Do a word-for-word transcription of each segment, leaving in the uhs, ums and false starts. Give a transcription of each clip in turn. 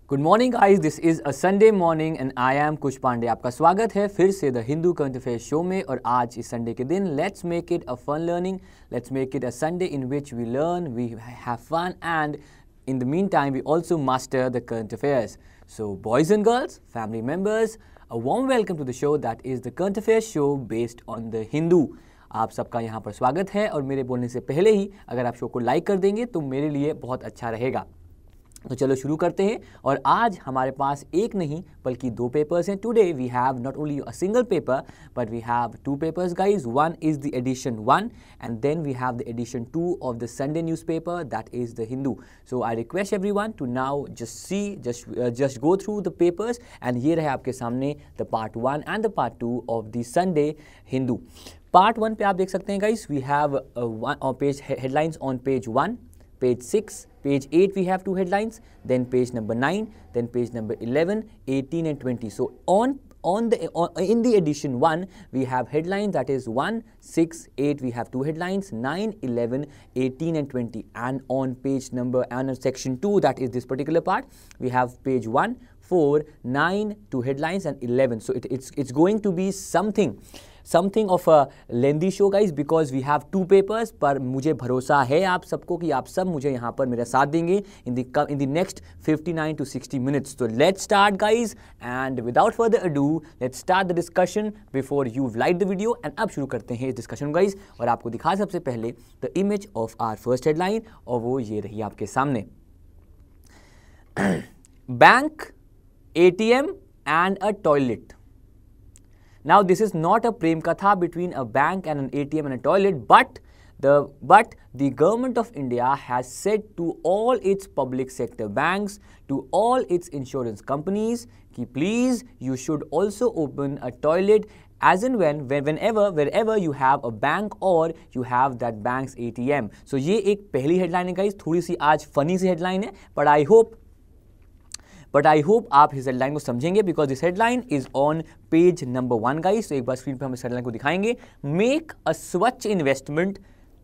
Good morning guys, this is a Sunday morning and I am Kush Pandey. आपका स्वागत है फिर से the Hindu current affair show में। और आज इस संडे के दिन let's make it a fun learning, let's make it a Sunday in which we learn, we have fun and in the meantime we also master the current affairs. So boys and girls, family members, a warm welcome to the show that is the current affairs show based on the Hindu. आप सबका यहाँ पर स्वागत है और मेरे बोलने से पहले ही अगर आप शो को लाइक कर देंगे तो मेरे लिए बहुत अच्छा रहेगा। तो चलो शुरू करते हैं। और आज हमारे पास एक नहीं बल्कि दो पेपर्स हैं। Today we have not only a single paper but we have two papers guys. One is the edition one and then we have the edition two of the Sunday newspaper that is the Hindu. So I request everyone to now just see just just go through the papers and ये रहे आपके सामने the part one and the part two of the Sunday Hindu. Part one पे आप देख सकते हैं guys, we have page headlines on page one, page six, page eight we have two headlines, then page number nine, then page number eleven, eighteen and twenty. So on on the on, in the edition one we have headlines that is one, six, eight we have two headlines, nine, eleven, eighteen and twenty. And on page number and on section two, that is this particular part, we have page one, four, nine, two headlines and eleven. So it, it's it's going to be something something of a lengthy show guys because we have two papers. पर मुझे भरोसा है आप सबको कि आप सब मुझे यहाँ पर मेरा साथ देंगे in the in the next fifty nine to sixty minutes. तो let's start guys and without further ado let's start the discussion before you like the video. And अब शुरू करते हैं इस डिस्कशन गाइज। और आपको दिखा सबसे पहले the image of our first headline और वो ये रही आपके सामने। Bank, ATM and a toilet. Now this is not a prem katha between a bank and an A T M and a toilet, but the but the government of India has said to all its public sector banks, to all its insurance companies, कि please you should also open a toilet as and when, when whenever wherever you have a bank or you have that bank's A T M. So ये एक पहली headline है guys, थोड़ी सी आज funny सी headline है, but I hope but I hope आप इस हेडलाइन को समझेंगे because this headline is on page number one guys. तो एक बार स्क्रीन पर हम इस हेडलाइन को दिखाएंगे। Make a Swachh investment,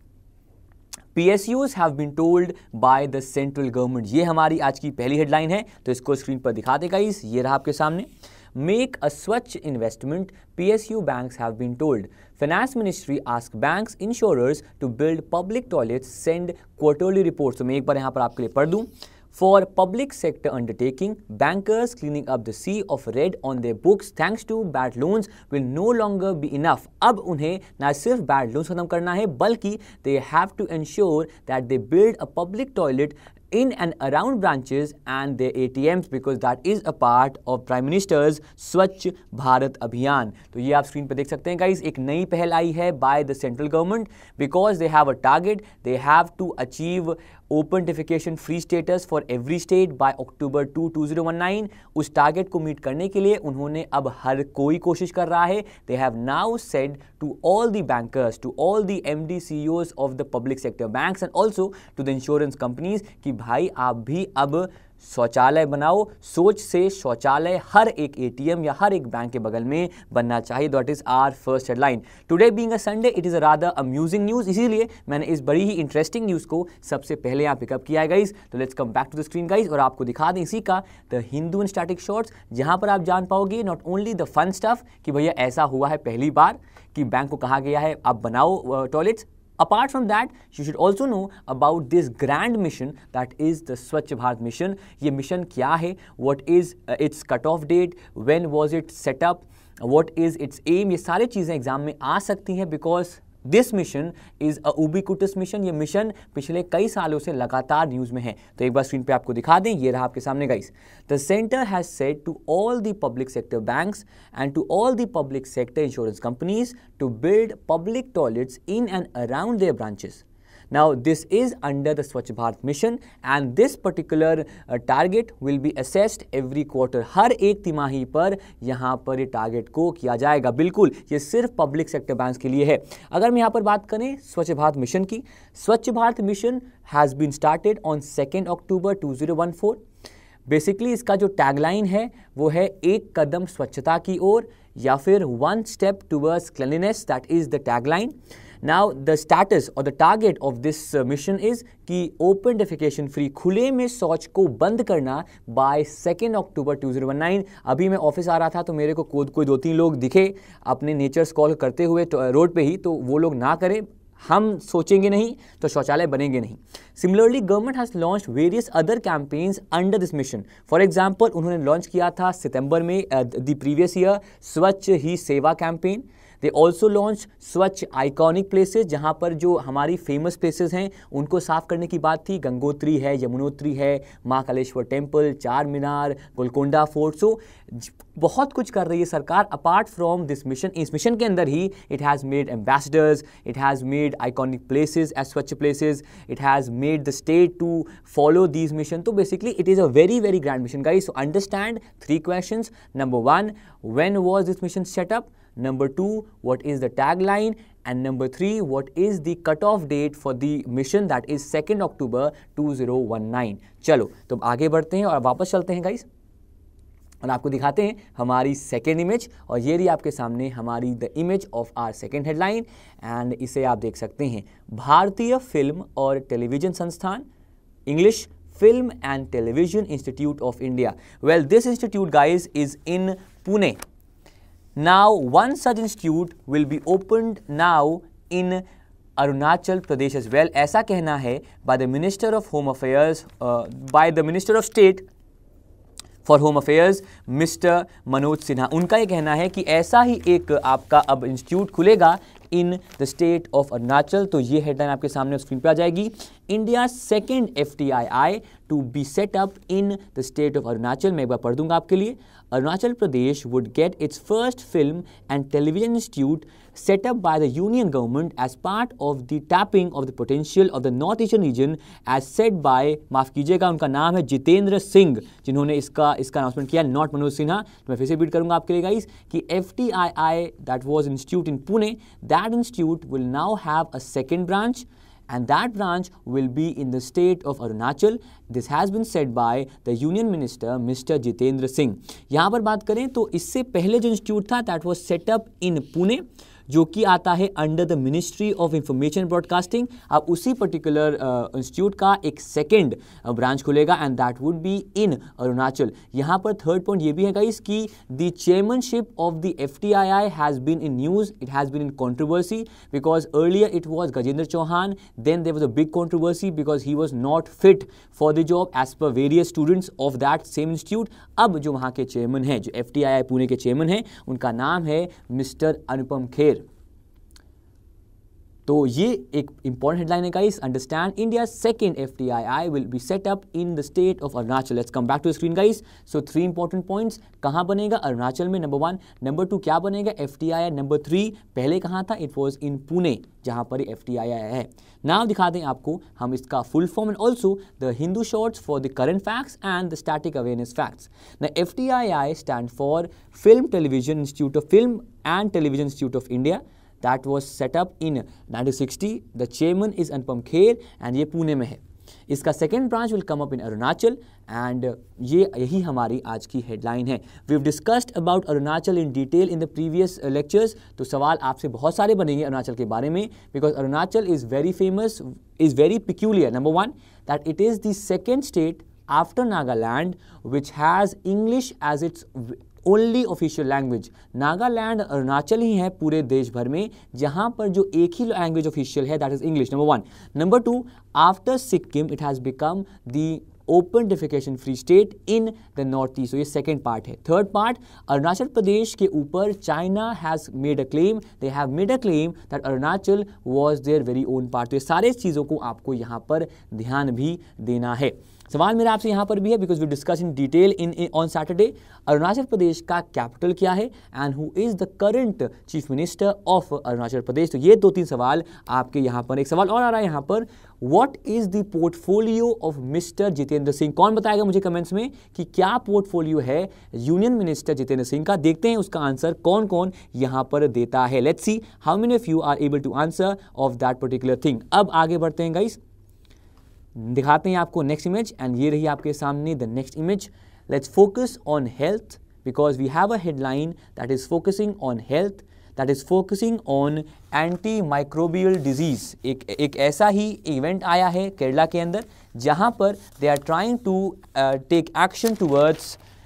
P S Us have been told by the central government. ये हमारी आज की पहली हेडलाइन है, तो इसको स्क्रीन पर दिखा दे गाइस। ये रहा आपके सामने। Make a स्वच्छ investment, P S U banks have been told. Finance Ministry ask banks, insurers to build public toilets, send quarterly reports. तो मैं एक बार यहाँ पर आपके लिए पढ़ दूँ। For public sector undertaking, bankers cleaning up the sea of red on their books thanks to bad loans will no longer be enough. अब उन्हें ना सिर्फ bad loans खत्म करना है बल्कि they have to ensure that they build a public toilet in and around branches and their A T Ms because that is a part of Prime Minister's स्वच्छ भारत अभियान। तो ये आप स्क्रीन पर देख सकते हैं गाइस, एक नई पहल आई है by the central government because they have a target, they have to achieve open defecation free status for every state by October two two thousand nineteen. उस टारगेट को मीट करने के लिए उन्होंने अब हर कोई कोशिश कर रहा है। They have now said to all the bankers, to all the M D C E Os of the public sector banks and also to the insurance companies कि भाई आप भी अब शौचालय बनाओ। सोच से शौचालय हर एक एटीएम या हर एक बैंक के बगल में बनना चाहिए। That is our first headline. Today being a Sunday it is a rather amusing news, इसीलिए मैंने इस बड़ी ही इंटरेस्टिंग न्यूज को सबसे पहले यहाँ पिकअप किया है गाइज। तो let's come back to the screen guys और आपको दिखा दें इसी का the Hindu and static shorts, जहां पर आप जान पाओगे not only the fun stuff कि भैया ऐसा हुआ है पहली बार कि बैंक को कहा गया है आप बनाओ toilets. Apart from that, you should also know about this grand mission that is the Swachh Bharat mission. ये mission क्या है? What is uh, its cut-off date? When was it set up? What is its aim? ये सारी चीज़ें exam में आ सकती हैं because this mission is a ubiquitous mission. ये मिशन पिछले कई सालों से लगातार न्यूज़ में है। तो एक बार स्क्रीन पे आपको दिखा दें, ये रहा आपके सामने guys. The centre has said to all the public sector banks and to all the public sector insurance companies to build public toilets in and around their branches. Now this is under the Swachh Bharat mission and this particular uh, target will be assessed every quarter. हर एक तिमाही पर यहाँ पर ये target को किया जाएगा। बिल्कुल ये सिर्फ पब्लिक सेक्टर बैंक्स के लिए है। अगर हम यहाँ पर बात करें स्वच्छ भारत मिशन की, Swachh Bharat mission has been started on second October two thousand fourteen. Basically इसका जो टैगलाइन है वो है एक कदम स्वच्छता की ओर या फिर one step towards cleanliness, that is the tagline. Now the status और the target of this mission is कि ओपन डेफिकेशन फ्री, खुले में शौच को बंद करना by second October two thousand nineteen. अभी मैं ऑफिस आ रहा था तो मेरे को कोई कोई दो तीन लोग दिखे अपने नेचर्स कॉल करते हुए रोड पे ही, तो वो लोग ना करें, हम सोचेंगे नहीं तो शौचालय बनेंगे नहीं। Similarly government has launch various other campaigns under this mission. For example उन्होंने लॉन्च किया था सितंबर में the previous year Swachh Hi Seva campaign. They also launch Swachh iconic places, जहाँ पर जो हमारी फेमस प्लेसेस हैं उनको साफ करने की बात थी। गंगोत्री है, यमुनोत्री है, महाकालेश्वर टेम्पल, चार मीनार, गोलकोंडा फोर्ट। सो बहुत कुछ कर रही है सरकार अपार्ट फ्रॉम दिस मिशन। इस मिशन के अंदर ही it has made ambassadors, it has made iconic places as Swachh places, it has made the state to follow these mission. तो basically it is a very very grand mission guys. So understand three questions. Number one, when was this mission set up? Number two, what is the tagline? And number three, what is the cutoff date for the mission? That is second October two thousand nineteen. चलो तो आगे बढ़ते हैं और वापस चलते हैं guys और आपको दिखाते हैं हमारी सेकेंड इमेज। और ये रही आपके सामने हमारी the image of our second headline, and इसे आप देख सकते हैं भारतीय फिल्म और टेलीविजन संस्थान, English film and television institute of India. Well this institute guys is in Pune. Now, one such institute will be opened now in Arunachal Pradesh as well. ऐसा कहना है by the Minister of Home Affairs, uh, by the Minister of State for home affairs mister Manoj Sinha. उनका ये कहना है कि ऐसा ही एक आपका अब इंस्टीट्यूट खुलेगा in the state of Arunachal. तो ये हेडलाइन आपके सामने स्क्रीन पे आ जाएगी। India second F T I I to be set up in the state of Arunachal. मैं एक बार पढ़ दूंगा आपके लिए। Arunachal Pradesh would get its first film and television institute set up by the union government as part of the tapping of the potential of the north eastern region as said by, माफ कीजिएगा उनका नाम है जितेंद्र सिंह, जिन्होंने इसका इसका अनाउंसमेंट किया, not Manoj Sinha. तो मैं फिर से रिपीट करूंगा आपके लिए गाइस कि F T I I that was institute in Pune, that institute will now have a second branch and that branch will be in the state of Arunachal. This has been said by the Union Minister Mister Jitendra Singh. यहाँ पर बात करें तो इससे पहले जो institute था that was set up in Pune, जो कि आता है under the ministry of information broadcasting. अब उसी पर्टिकुलर इंस्टीट्यूट का एक सेकेंड ब्रांच खुलेगा and that would be in Arunachal. यहाँ पर थर्ड पॉइंट ये भी है गाइस कि the chairmanship of the F T I I has been in news, it has been in controversy because earlier it was Gajendra Chauhan, then there was a big controversy because he was not fit for the job as per various students of that same institute. अब जो वहाँ के chairman हैं, जो F T I I Pune के chairman हैं, उनका नाम है मिस्टर अनुपम खेर। तो ये एक इंपॉर्टेंट हेडलाइन है guys. Understand India second F T I I will be set up in the state of Arunachal. Let's come back to screen guys. So three important points, कहाँ बनेगा? अरुणाचल में, नंबर वन। नंबर टू, क्या बनेगा? F T I I. Number three, पहले कहाँ था? It was in Pune, जहाँ पर एफ टी आई आई है। नाउ दिखा दें आपको हम इसका full form and also the Hindu shorts for the current facts and the static awareness facts. ना F T I I stand for film television institute of film and television institute of India. That was set up in nineteen sixty. The chairman is Anupam Kher and ये पुणे में है। इसका second branch will come up in Arunachal and ये यही हमारी आज की headline है। We have discussed about Arunachal in detail in the previous lectures. तो सवाल आपसे बहुत सारे बनेंगे अरुणाचल के बारे में because Arunachal is very famous, is very peculiar. Number one, that it is the second state after Nagaland which has English as its only official language. Nagaland Arunachal ही है पूरे देश भर में जहां पर जो एक ही लैंग्वेज ऑफिशियल है, that is English. Number one. Number two, after Sikkim it has become the open defecation free state in the north east. तो ये सेकेंड पार्ट है। थर्ड पार्ट, अरुणाचल प्रदेश के ऊपर China has made a claim, they have made a claim that Arunachal was their very own part. तो ये सारे चीज़ों को आपको यहाँ पर ध्यान भी देना है। सवाल मेरा आपसे यहाँ पर भी है because we discuss in detail in on Saturday. Arunachal Pradesh का कैपिटल क्या है and who is the current chief minister of Arunachal Pradesh. तो ये दो तीन सवाल आपके यहाँ पर। एक सवाल और आ रहा है यहाँ पर, what is the portfolio of mister Jitendra Singh? कौन बताएगा मुझे कमेंट्स में कि क्या पोर्टफोलियो है यूनियन मिनिस्टर जितेंद्र सिंह का? देखते हैं उसका आंसर कौन कौन यहाँ पर देता है। Let's see how many of you are able to answer of that particular thing. अब आगे बढ़ते हैं गाइस, दिखाते हैं आपको नेक्स्ट इमेज एंड ये रही आपके सामने the next image. Let's focus on health because we have a headline that is focusing on health. that is focusing on antimicrobial disease. एक एक ऐसा ही इवेंट आया है केरला के अंदर जहां पर they are trying to uh, take action towards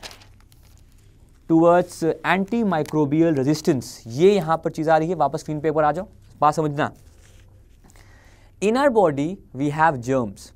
towards antimicrobial resistance. ये यहाँ पर चीज़ आ रही है, वापस स्क्रीन पे एक बार आ जाओ, बात समझना. In our body we have germs.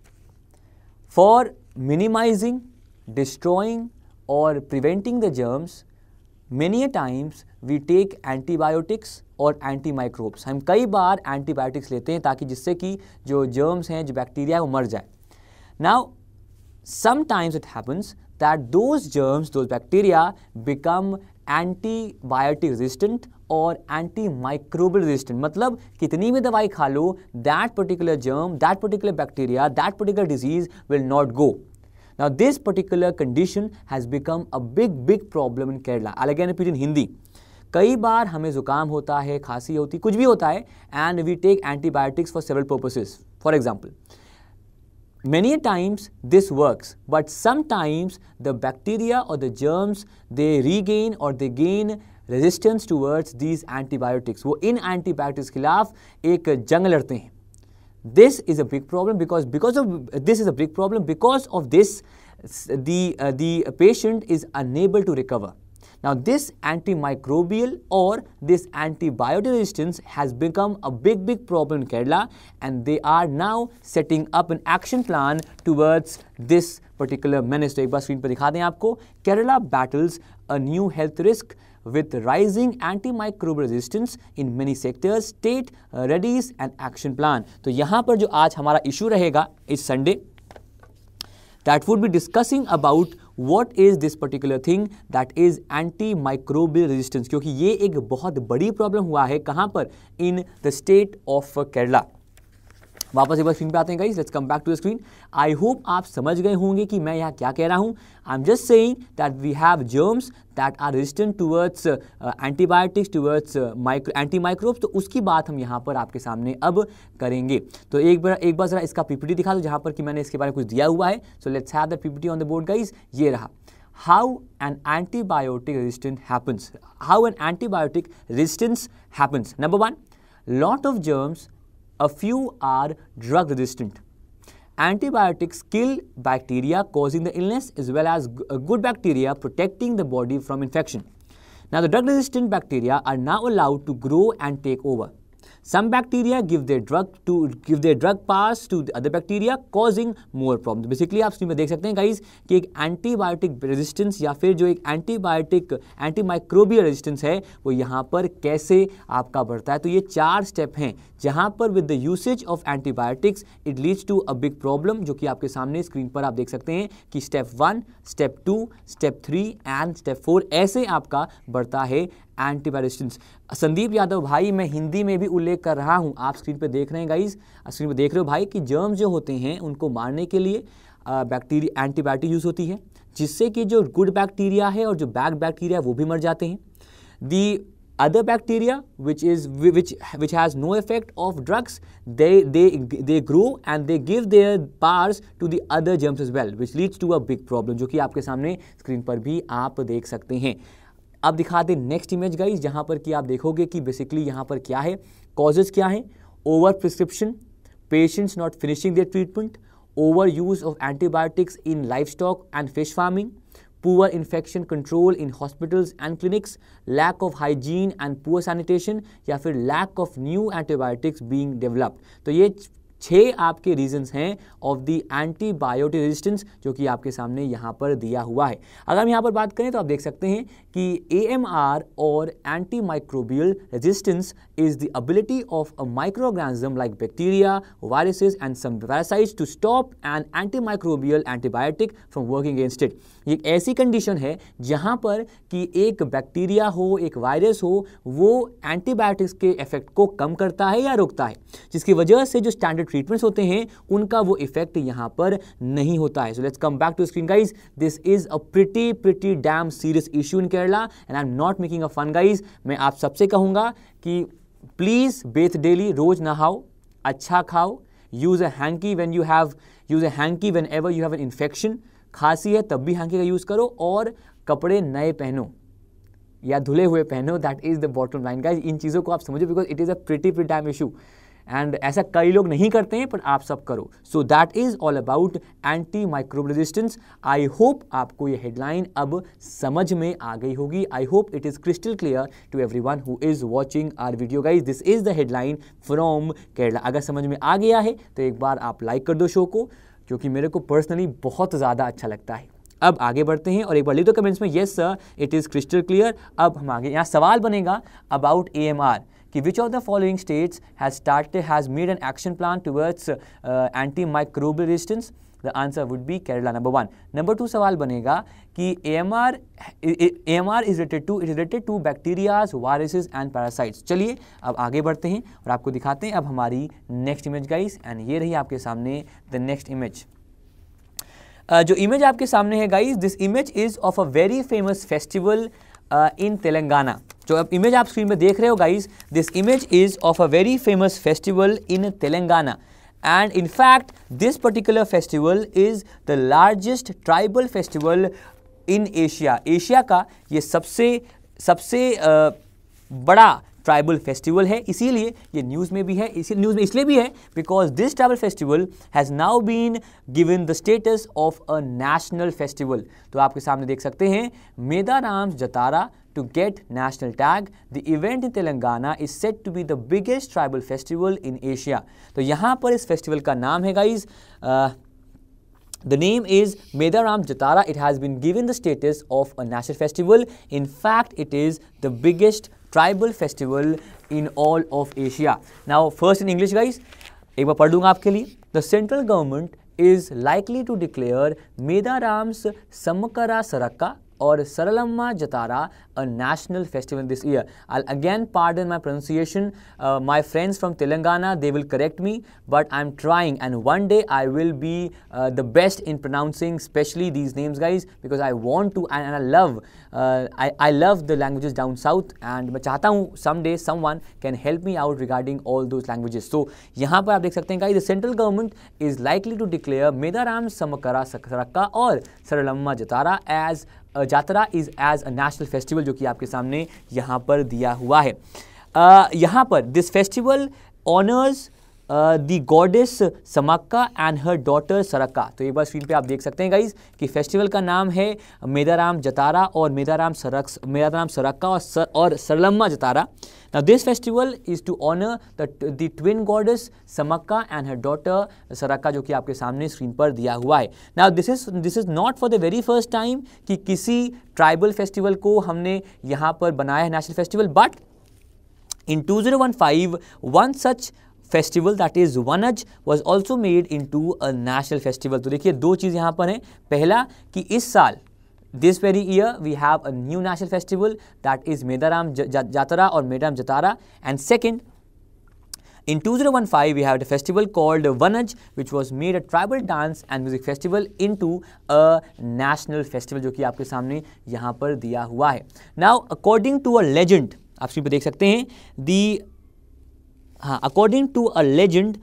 For minimizing, destroying or preventing the germs, many a times we take antibiotics और antimicrobes. हम कई बार antibiotics लेते हैं ताकि जिससे कि जो germs हैं, जो बैक्टीरिया है वो मर जाए. Now, sometimes it happens that those germs, those bacteria become antibiotic resistant और antimicrobial resistant. मतलब कितनी भी दवाई खा लो, that particular germ, that particular bacteria, that particular disease will not go. Now this particular condition has become a big big problem in Kerala. I'll again repeat in Hindi. कई बार हमें जुकाम होता है, खांसी होती, कुछ भी होता है, and we take antibiotics for several purposes. For example, many times this works, but sometimes the bacteria or the germs they regain or they gain resistance towards these antibiotics. वो इन antibiotics के खिलाफ एक जंग लड़ते हैं. This is a big problem because because of this is a big problem because of this the uh, the patient is unable to recover. Now this antimicrobial or this antibiotic resistance has become a big big problem in Kerala, and they are now setting up an action plan towards this particular menace. तो एक बार screen पर दिखा दें आपको. Kerala battles a new health risk with rising antimicrobial resistance in many sectors. State uh, readies an action plan. तो यहाँ पर जो आज हमारा इशू रहेगा इस Sunday, that would be discussing about what is this particular thing that is antimicrobial resistance, क्योंकि ये एक बहुत बड़ी प्रॉब्लम हुआ है कहाँ पर, in the state of Kerala. वापस एक बार स्क्रीन पे आते हैं guys. Let's come back to the screen. I hope आप समझ गए होंगे कि मैं यहाँ क्या कह रहा हूँ. I am just saying that we have germs that are resistant towards antibiotics, towards anti microbes. तो उसकी बात हम यहाँ पर आपके सामने अब करेंगे. तो एक बार एक बार जरा इसका पीपीटी दिखा दो जहाँ पर कि मैंने इसके बारे में कुछ दिया हुआ है. So let's have the PPT on the board guys. ये रहा. How an antibiotic resistance happens. How an antibiotic resistance happens. Number one, lot of germs, a few are drug resistant. Antibiotics kill bacteria causing the illness as well as good bacteria protecting the body from infection. Now the drug resistant bacteria are now allowed to grow and take over. Some bacteria give their drug to give their drug pass to the other bacteria causing more problems. Basically आप screen में देख सकते हैं guys कि एक antibiotic resistance या फिर जो एक एंटीबायोटिक एंटीमाइक्रोबियल रेजिस्टेंस है वो यहाँ पर कैसे आपका बढ़ता है. तो ये चार स्टेप हैं जहाँ पर with the usage of antibiotics it leads to a big problem, जो कि आपके सामने स्क्रीन पर आप देख सकते हैं कि step one, step two, step three and step four ऐसे आपका बढ़ता है एंटीबायोटिक्स. संदीप यादव भाई, मैं हिंदी में भी उल्लेख कर रहा हूं, आप स्क्रीन पे देख रहे हैं गाइस, स्क्रीन पे देख रहे हो भाई कि जर्म्स जो होते हैं उनको मारने के लिए बैक्टीरिया एंटीबायोटिक यूज होती है, जिससे कि जो गुड बैक्टीरिया है और जो बैड बैक्टीरिया वो भी मर जाते हैं. दी other bacteria which is which which has no effect of drugs, they they they grow and they give their powers to the other germs as well, which leads to a big problem, जो कि आपके सामने screen पर भी आप देख सकते हैं. अब दिखा दें नेक्स्ट इमेज गाइस, जहां पर कि आप देखोगे कि बेसिकली यहां पर क्या है, कॉजेज क्या है. Over prescription, patients not finishing their treatment, over use of antibiotics in livestock and fish farming, poor infection control in hospitals and clinics, lack of hygiene and poor sanitation, या फिर lack of new antibiotics being developed. तो ये छः आपके reasons हैं of the antibiotic resistance जो कि आपके सामने यहाँ पर दिया हुआ है. अगर हम यहाँ पर बात करें तो आप देख सकते हैं कि ए एम आर और anti microbial resistance is the ability of a microorganism like bacteria, viruses and some parasites to stop an anti microbial antibiotic from working against it. ये एक ऐसी कंडीशन है जहाँ पर कि एक बैक्टीरिया हो, एक वायरस हो, वो एंटीबायोटिक्स के इफेक्ट को कम करता है या रोकता है, जिसकी वजह से जो स्टैंडर्ड ट्रीटमेंट्स होते हैं उनका वो इफेक्ट यहाँ पर नहीं होता है. So let's come back to screen guys. This is a pretty pretty damn serious issue in Kerala and I am not making a fun guys. मैं आप सबसे कहूँगा कि प्लीज बेथ डेली, रोज नहाओ, अच्छा खाओ, use a hanky when you have use a hanky whenever you have an infection. खांसी है तब भी हैंकी का यूज करो और कपड़े नए पहनो. या धुले हुए पहनो, that is the bottom line guys. इन चीज़ों को आप समझो because it is a pretty pretty time issue and ऐसा कई लोग नहीं करते हैं पर आप सब करो। So that is all about anti microbe resistance. I hope आपको ये हेडलाइन अब समझ में आ गई होगी। I hope it is crystal clear to everyone who is watching our video guys. This is the headline from Kerala. अगर समझ में आ गया है तो एक बार आप लाइक कर दो शो को, क्योंकि मेरे को पर्सनली बहुत ज़्यादा अच्छा लगता है। अब आगे बढ़ते हैं और एक बार लिख दो कमेंट्स में yes sir it is crystal clear. अब हम आगे, यहाँ सवाल बनेगा अबाउट ए एम आर कि which of the following states has started has made an action plan towards anti microbial resistance. The answer would be Kerala, number one. Number two सवाल बनेगा कि A M R A M R is related to is related to bacterias, viruses and parasites. चलिए अब आगे बढ़ते हैं और आपको दिखाते हैं अब हमारी नेक्स्ट इमेज गाइस। एंड ये रही आपके सामने द नेक्स्ट इमेज। Uh, जो इमेज आपके सामने है guys, this image is of a very famous festival in Telangana. जो अब इमेज आप स्क्रीन में देख रहे हो guys, this image is of a very famous festival in Telangana and in fact this particular festival is the largest tribal festival in Asia. Asia का ये सबसे सबसे uh, बड़ा ट्राइबल फेस्टिवल है, इसीलिए ये न्यूज़ में भी है। इसी न्यूज़ में इसलिए भी है because this tribal festival has now been given the status of a national festival. तो आपके सामने देख सकते हैं Medaram Jatara to get national tag. The event in Telangana is set to be the biggest tribal festival in Asia. तो यहाँ पर इस फेस्टिवल का नाम है guys, the name is Medaram Jatara. It has been given the status of a national festival. In fact, it is the biggest tribal festival in all of Asia. Now, first in English, guys. एक बार पढ़ दूंगा आपके लिए. The central government is likely to declare Medaram's Samakara Saraka or Saralamma Jatara a national festival this year. I'll again pardon my pronunciation. Uh, my friends from Telangana, they will correct me, but I'm trying and one day I will be uh, the best in pronouncing especially these names guys, because I want to and, and I love uh, I, I love the languages down south and मैं चाहता हूँ someday someone can help me out regarding all those languages. So यहाँ पर आप देख सकते हैं guys, the central government is likely to declare Medaram Samakara Saraka और Saralamma Jatara as Jatara is as a national festival, जो कि आपके सामने यहाँ पर दिया हुआ है। uh, यहाँ पर this festival honours the goddess Sammakka and her daughter Sarakka. तो एक बार स्क्रीन पे आप देख सकते हैं गाइज कि फेस्टिवल का नाम है मेदाराम जतारा और मेदाराम सरक मेदाराम सरक्का और सर, और Saralamma Jatara. Now this festival is to honor the the twin goddess Samakka and her daughter Saraka, जो कि आपके सामने स्क्रीन पर दिया हुआ है। Now this is this is not for the very first time कि किसी ट्राइबल फेस्टिवल को हमने यहाँ पर बनाया है national festival, but in two thousand fifteen one such festival that is once was also made into a national festival. तो देखिए दो चीज़ यहाँ पर हैं। पहला कि इस साल this very year we have a new national festival that is Medaram Jatara or Medaram Jatara, and second in two thousand fifteen we have a festival called Vanaj which was made a tribal dance and music festival into a national festival, जो कि आपके सामने यहाँ पर दिया हुआ है। Now according to a legend, आप स्क्रीन पर देख सकते हैं the हाँ according to a legend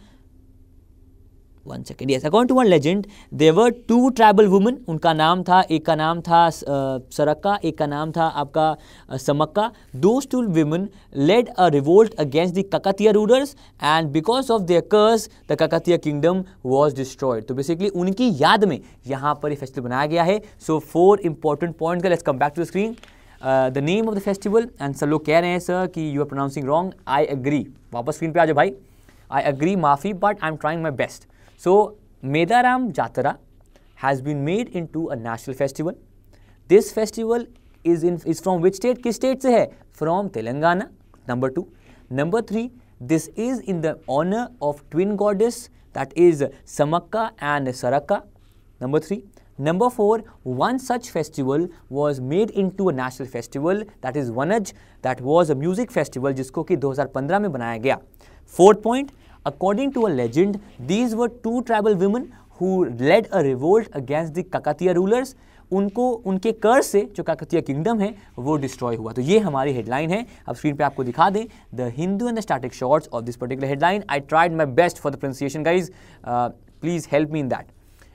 one second yes according to one legend there were two tribal women. उनका नाम था, एक का नाम था सरक्का, एक का नाम था आपका Sammakka. Those two women led a revolt against the Kakatiya rulers and because of their curse the Kakatiya kingdom was destroyed. तो बेसिकली उनकी याद में यहाँ पर ये फेस्टिवल बनाया गया है। सो फोर इंपॉर्टेंट पॉइंट का, let's come back to the screen. The name of the festival, and सब लोग कह रहे हैं सर कि you are pronouncing wrong. I agree, वापस स्क्रीन पे आ जाओ भाई। आई एग्री, माफ़ी, but I am trying my best. So, Medaram Jatara has been made into a national festival. This festival is in is from which state? किस state से है? From Telangana. Number two. Number three. This is in the honor of twin goddess that is Samakka and Saraka. Number three. Number four. One such festival was made into a national festival that is Vanaj, that was a music festival जिसको कि दो हज़ार पंद्रह में बनाया गया। Fourth point. According to a legend, these were two tribal women who led a revolt against the Kakatiya rulers. उनको उनके कर्ज से जो काकतिया किंगडम है वो डिस्ट्रॉय हुआ। तो ये हमारी हेडलाइन है। अब स्क्रीन पे आपको दिखा दें the Hindu and the static shots of this particular headline. I tried my best for the pronunciation guys, please help me in that.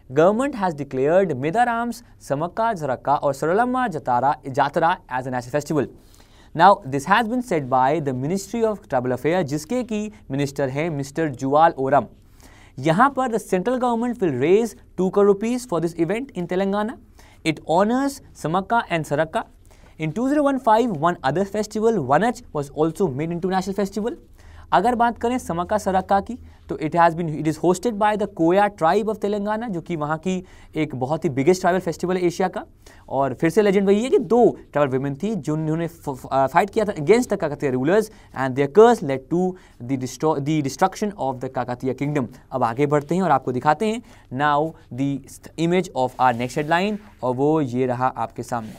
government has declared Midaram's Samakka Zaraka or Saralamma Jatara Jatara as a national festival. Now this has been said by the Ministry of Tribal Affairs, जिसके की minister हैं mister Jual Oram. यहाँ पर the central government will raise two crore rupees for this event in Telangana. It honors Samakka and Saraka. In two thousand fifteen, one other festival, Vanach, was also made into national festival. अगर बात करें समक्का सरक्का की तो it has been it is hosted by the Koya tribe of Telangana, जो कि वहाँ की एक बहुत ही बिगेस्ट ट्राइबल फेस्टिवल है एशिया का. और फिर से लेजेंड वही है कि दो ट्राइबल वुमेन थी जिन्होंने फाइट किया था against the Kakatiya rulers and their curse led to the destruction of the Kakatiya kingdom. अब आगे बढ़ते हैं और आपको दिखाते हैं now the image of our next headline, और वो ये रहा आपके सामने.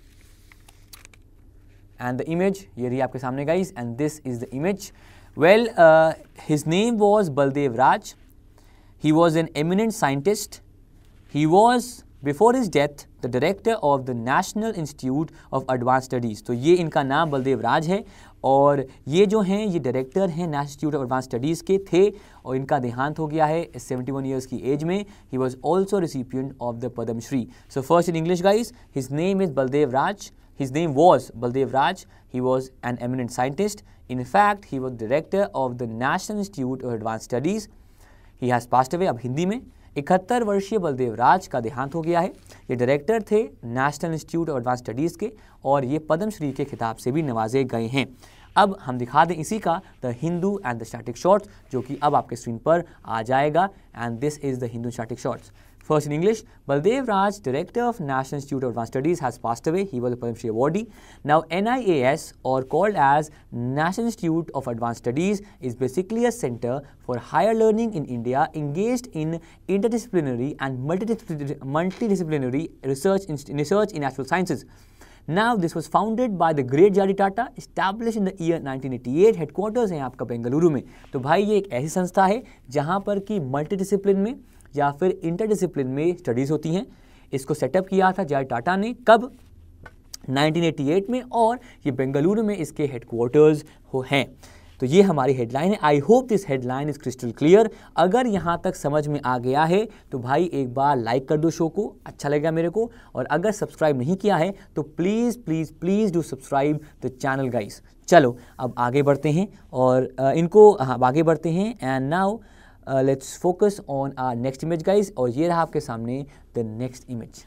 एंड द इमेज ये रही आपके सामने guys, and this is the image. Well, uh, his name was Baldev Raj. He was an eminent scientist. He was, before his death, the director of the National Institute of Advanced Studies. तो ये इनका नाम बलदेव राज है, और ये जो हैं ये डायरेक्टर हैं national institute of advance studies के थे, और इनका देहांत हो गया है इकहत्तर ईयर्स की एज में. He was also recipient of the Padma Shri. So first in English guys, his name is Baldev Raj. His name was Baldev Raj. He was an eminent scientist. In fact, he was director of the National Institute of Advanced Studies. He has passed away. अब हिंदी में इकहत्तर वर्षीय बलदेव राज का देहांत हो गया है. ये डायरेक्टर थे national institute of advance studies के, और ये पद्म श्री के खिताब से भी नवाजे गए हैं. अब हम दिखा दें इसी का the Hindu and the static shots, जो कि अब आपके स्क्रीन पर आ जाएगा. And this is the Hindu static shots. First in English, Baldev Raj, director of National Institute of Advanced Studies, has passed away. He was a Padma Shri awardee. Now, N I A S, or called as National Institute of Advanced Studies, is basically a center for higher learning in India, engaged in interdisciplinary and multidisciplinary, multidisciplinary research in, research in natural sciences. Now, this was founded by the great J R D Tata, established in the year nineteen eighty-eight. Headquarters हैं आपका बेंगलुरु में. तो भाई ये एक ऐसी संस्था है जहाँ पर कि मल्टीडिसिप्लिन में या फिर इंटरडिसिप्लिन में स्टडीज़ होती हैं. इसको सेटअप किया था जे आर टाटा ने, कब? नाइनटीन एटी एट में, और ये बेंगलुरु में इसके हेडक्वार्टर्स हो हैं. तो ये हमारी हेडलाइन है. I hope this headline is crystal clear. अगर यहाँ तक समझ में आ गया है तो भाई एक बार लाइक कर दो शो को, अच्छा लगेगा मेरे को. और अगर सब्सक्राइब नहीं किया है तो please please please do subscribe the channel guys. चलो अब आगे बढ़ते हैं और uh, इनको हाँ आगे बढ़ते हैं. And now Uh, let's focus on our next image guys, और ये रहा आपके सामने the next image.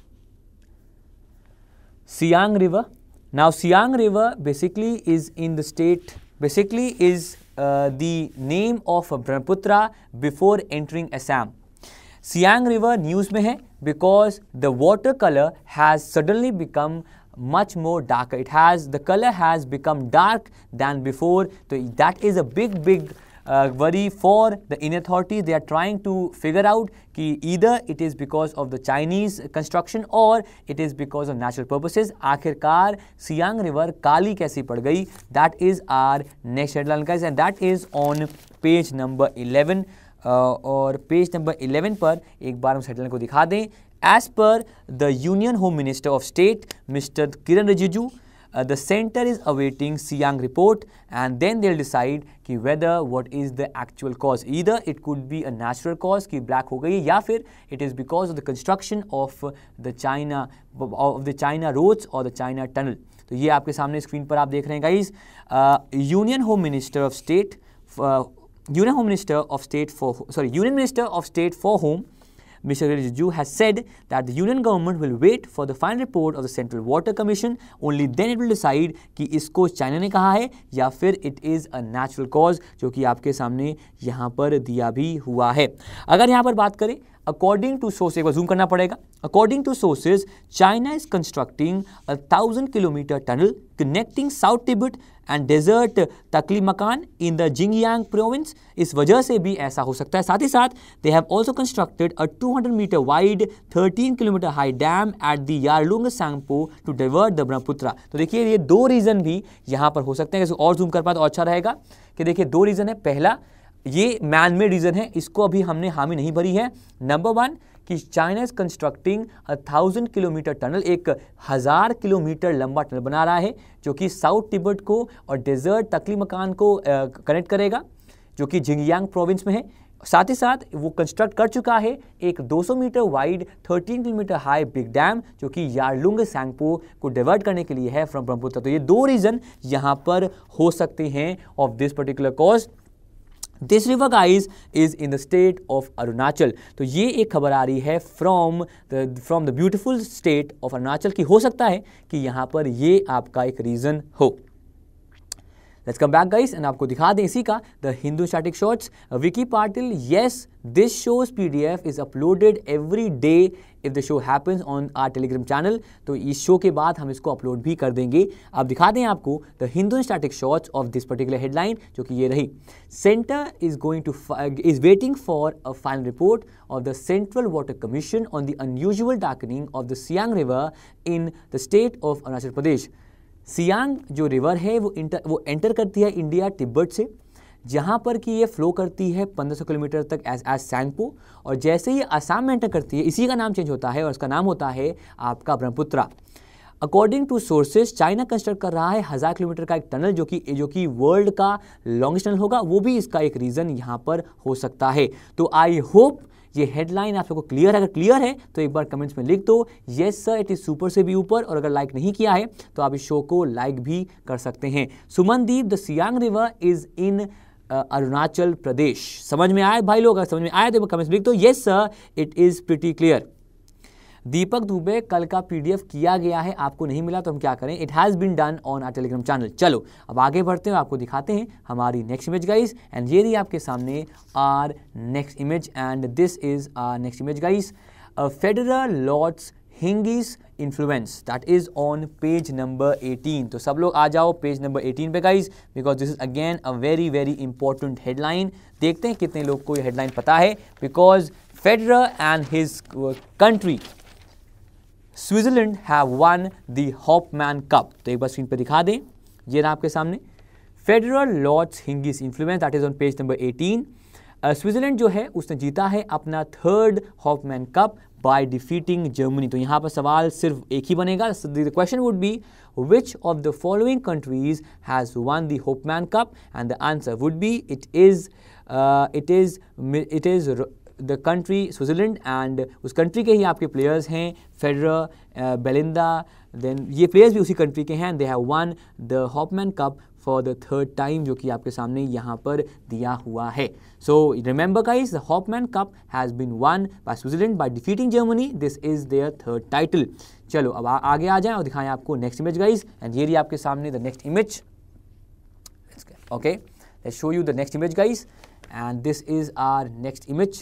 Siang River. Now Siang River basically is in the state, basically is uh, the name of Brahmaputra before entering Assam. Siang River news में है because the water color has suddenly become much more darker. It has, the color has become dark than before. So that is a big big Uh, worry for the Indian authorities. They are trying to figure out कि either it is because of the Chinese construction or it is because of natural purposes. आखिरकार Siang river काली कैसी पड़ गई? That is our next headline guys, and that is on page number eleven. uh, और page number eleven पर एक बार हम headline को दिखा दें. As per the Union Home Minister of State, Mister Kiran Rijiju, Uh, the center is awaiting Siang report, and then they'll decide कि whether what is the actual cause. Either it could be a natural cause कि black हो गई, या फिर it is because of the construction of the China of the China roads or the China tunnel. तो ये आपके सामने screen पर आप देख रहे हैं guys. Union home minister of state union home minister of state for sorry union minister of state for home Mister Rijiju has said that the union government will wait for the final report of the Central Water Commission. Only then it will decide कि इसको China ने कहा है या फिर it is a natural cause, जो कि आपके सामने यहाँ पर दिया भी हुआ है. अगर यहाँ पर बात करें according to sources, एक बार zoom करना पड़ेगा. According to sources, China is constructing a thousand kilometer tunnel connecting South Tibet and desert Taklamakan in the Xinjiang province. इस वजह से भी ऐसा हो सकता है. साथ ही साथ they have also constructed a two hundred meter wide thirteen kilometer high dam at the Yarlung Sangpo to divert the Brahmaputra. तो देखिए ये दो रीज़न भी यहाँ पर हो सकते हैं. और जूम कर पाए तो अच्छा रहेगा कि देखिए दो रीज़न है. पहला, ये मैन मेड रीज़न है, इसको अभी हमने हामी नहीं भरी है. नंबर वन कि China is constructing a thousand kilometre tunnel, एक हज़ार किलोमीटर लंबा टनल बना रहा है जो कि साउथ तिब्बत को और डेजर्ट तकलीमकान को कनेक्ट करेगा, जो कि जिंगयांग प्रोविंस में है. साथ ही साथ वो कंस्ट्रक्ट कर चुका है एक दो सौ मीटर वाइड तेरह किलोमीटर हाई बिग डैम जो कि यारलुंग सैंगपो को डाइवर्ट करने के लिए है फ्रॉम ब्रह्मपुत्र। तो ये दो रीजन यहाँ पर हो सकते हैं of this particular cause. This river guys is in the state of Arunachal. तो ये एक खबर आ रही है from the from the beautiful state of Arunachal की हो सकता है कि यहाँ पर ये आपका एक रीजन हो। Let's come back guys and आपको दिखा दें इसी का the Hindu static shots. Vicky Patil, yes this shows PDF is uploaded every day if the show happens on our Telegram channel. तो इस शो के बाद हम इसको अपलोड भी कर देंगे। अब दिखा दें आपको the Hindu static shots of this particular headline जो कि ये रही। Centre is going to is waiting for a final report of the Central Water Commission on the unusual darkening of the Siang River in the state of Arunachal Pradesh। Siang जो river है वो inter वो enter करती है India Tibet से, जहाँ पर कि ये फ्लो करती है पंद्रह सौ किलोमीटर तक एज एज सैंगपो, और जैसे ये असम में एंटर करती है इसी का नाम चेंज होता है और उसका नाम होता है आपका Brahmaputra. According to sources China construct कर रहा है हज़ार किलोमीटर का एक टनल जो कि जो कि वर्ल्ड का लॉन्गेस्ट टनल होगा, वो भी इसका एक रीज़न यहाँ पर हो सकता है। तो आई होप ये हेडलाइन आप सबको क्लियर है। अगर क्लियर है तो एक बार कमेंट्स में लिख दो yes sir it is super से भी ऊपर, और अगर लाइक नहीं किया है तो आप इस शो को लाइक भी कर सकते हैं। Sumandeep, the Siang river is in Arunachal Pradesh. समझ में आए भाई लोग? अगर समझ में आए तो कमेंट्स में लिख दो yes sir it is pretty clear. Deepak Dubey, कल का पीडीएफ किया गया है, आपको नहीं मिला तो हम क्या करें? It has been done on our Telegram channel. चलो अब आगे बढ़ते हैं, आपको दिखाते हैं हमारी नेक्स्ट इमेज गाइस। एंड ये रही आपके सामने our next image and this is our next image guys. Federer lords Hingis influence that is on page number eighteen. तो सब लोग आ जाओ पेज नंबर एटीन पे guys, because this is again a very very important headline. देखते हैं कितने लोग को ये हेडलाइन पता है। Because Federer and his country Switzerland have won the Hopman Cup. तो एक बार स्क्रीन पर दिखा दें, ये रहा आपके सामने Federer lords Hingis influence that is on page number eighteen. Switzerland जो है उसने जीता है अपना third Hopman Cup by defeating Germany. तो यहाँ पर सवाल सिर्फ एक ही बनेगा। The question would be which of the following countries has won the Hopman Cup, and the answer would be it is uh, it is it is the country Switzerland, and उस country के ही आपके players हैं Federer, Belinda, then ये players भी उसी country के हैं। They have won the Hopman Cup for the third time, जो कि आपके सामने यहाँ पर दिया हुआ है। So remember guys, the Hopman Cup has been won by Switzerland by defeating Germany. This is their third title. चलो अब आ, आगे आ जाएं और दिखाएं आपको नेक्स्ट इमेज गाइस। एंड ये रही आपके सामने the next image. Okay, let's show you the next image guys, and this is our next image.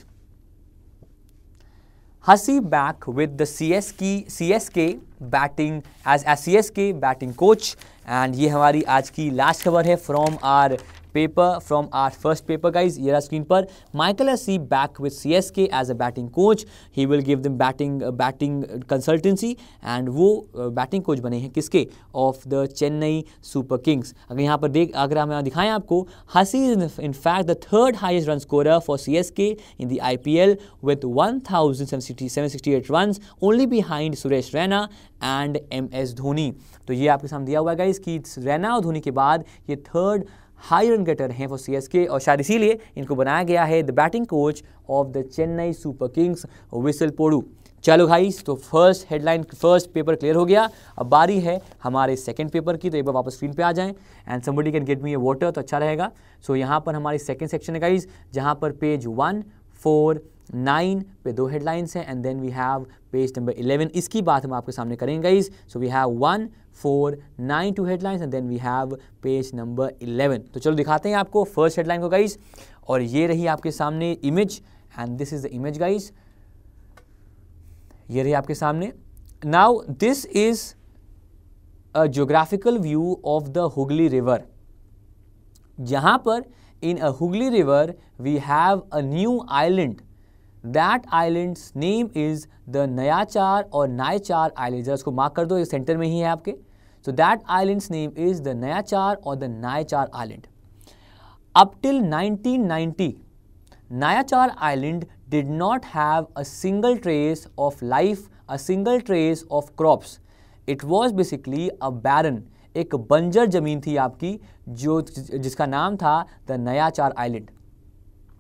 Hussey back with the C S K C S K batting as a C S K batting coach, and ये हमारी आज की last खबर है from our paper from our first paper guys. ये रहा screen पर। Michael Hussey back with C S K as a batting coach. He will give them batting batting consultancy, and वो बैटिंग uh, कोच बने हैं किसके? Of the Chennai Super Kings. अगर यहाँ पर देख अगर हम दिखाएं आपको, Hussey is in fact the third highest run scorer for C S K in the I P L with one thousand seven hundred sixty-eight runs, only behind Suresh Raina and M S Dhoni. तो ये आपके सामने दिया हुआ है गाइज कि रैना और धोनी के बाद ये थर्ड हाई रन गेटर हैं फॉर C S K, और शायद इसीलिए इनको बनाया गया है the batting coach of the Chennai Super Kings, whistle podu. चलो गाइस, तो first headline first paper clear हो गया। अब बारी है हमारे सेकंड पेपर की। तो एक बार वापस स्क्रीन पे आ जाएं, and somebody can get me a water, तो अच्छा रहेगा। सो so, यहाँ पर हमारी सेकंड सेक्शन है गाइस, जहाँ पर पेज वन फोर नाइन पे दो हेडलाइंस हैं, and then we have page number eleven. इसकी बात हम आपके सामने करेंगे guys. So we have one four nine two headlines, and then we have page number eleven. तो चलो दिखाते हैं आपको फर्स्ट हेडलाइन को गाइस, और ये रही आपके सामने image, and this is the image guys. ये रही आपके सामने। Now this is a geographical view of the Hooghly river, जहां पर in a Hooghly river we have a new island. That island's name is the Nayachar और नायचार आइलैंड। जरा इसको मार्क कर दो, ये सेंटर में ही है आपके। So that island's name is the Nayachar और the Nayachar island. Up till nineteen ninety, Nayachar Island did not have a single trace of life, a single trace of crops. It was basically a barren, एक बंजर जमीन थी आपकी, जो जिसका नाम था द नयाचार आइलैंड।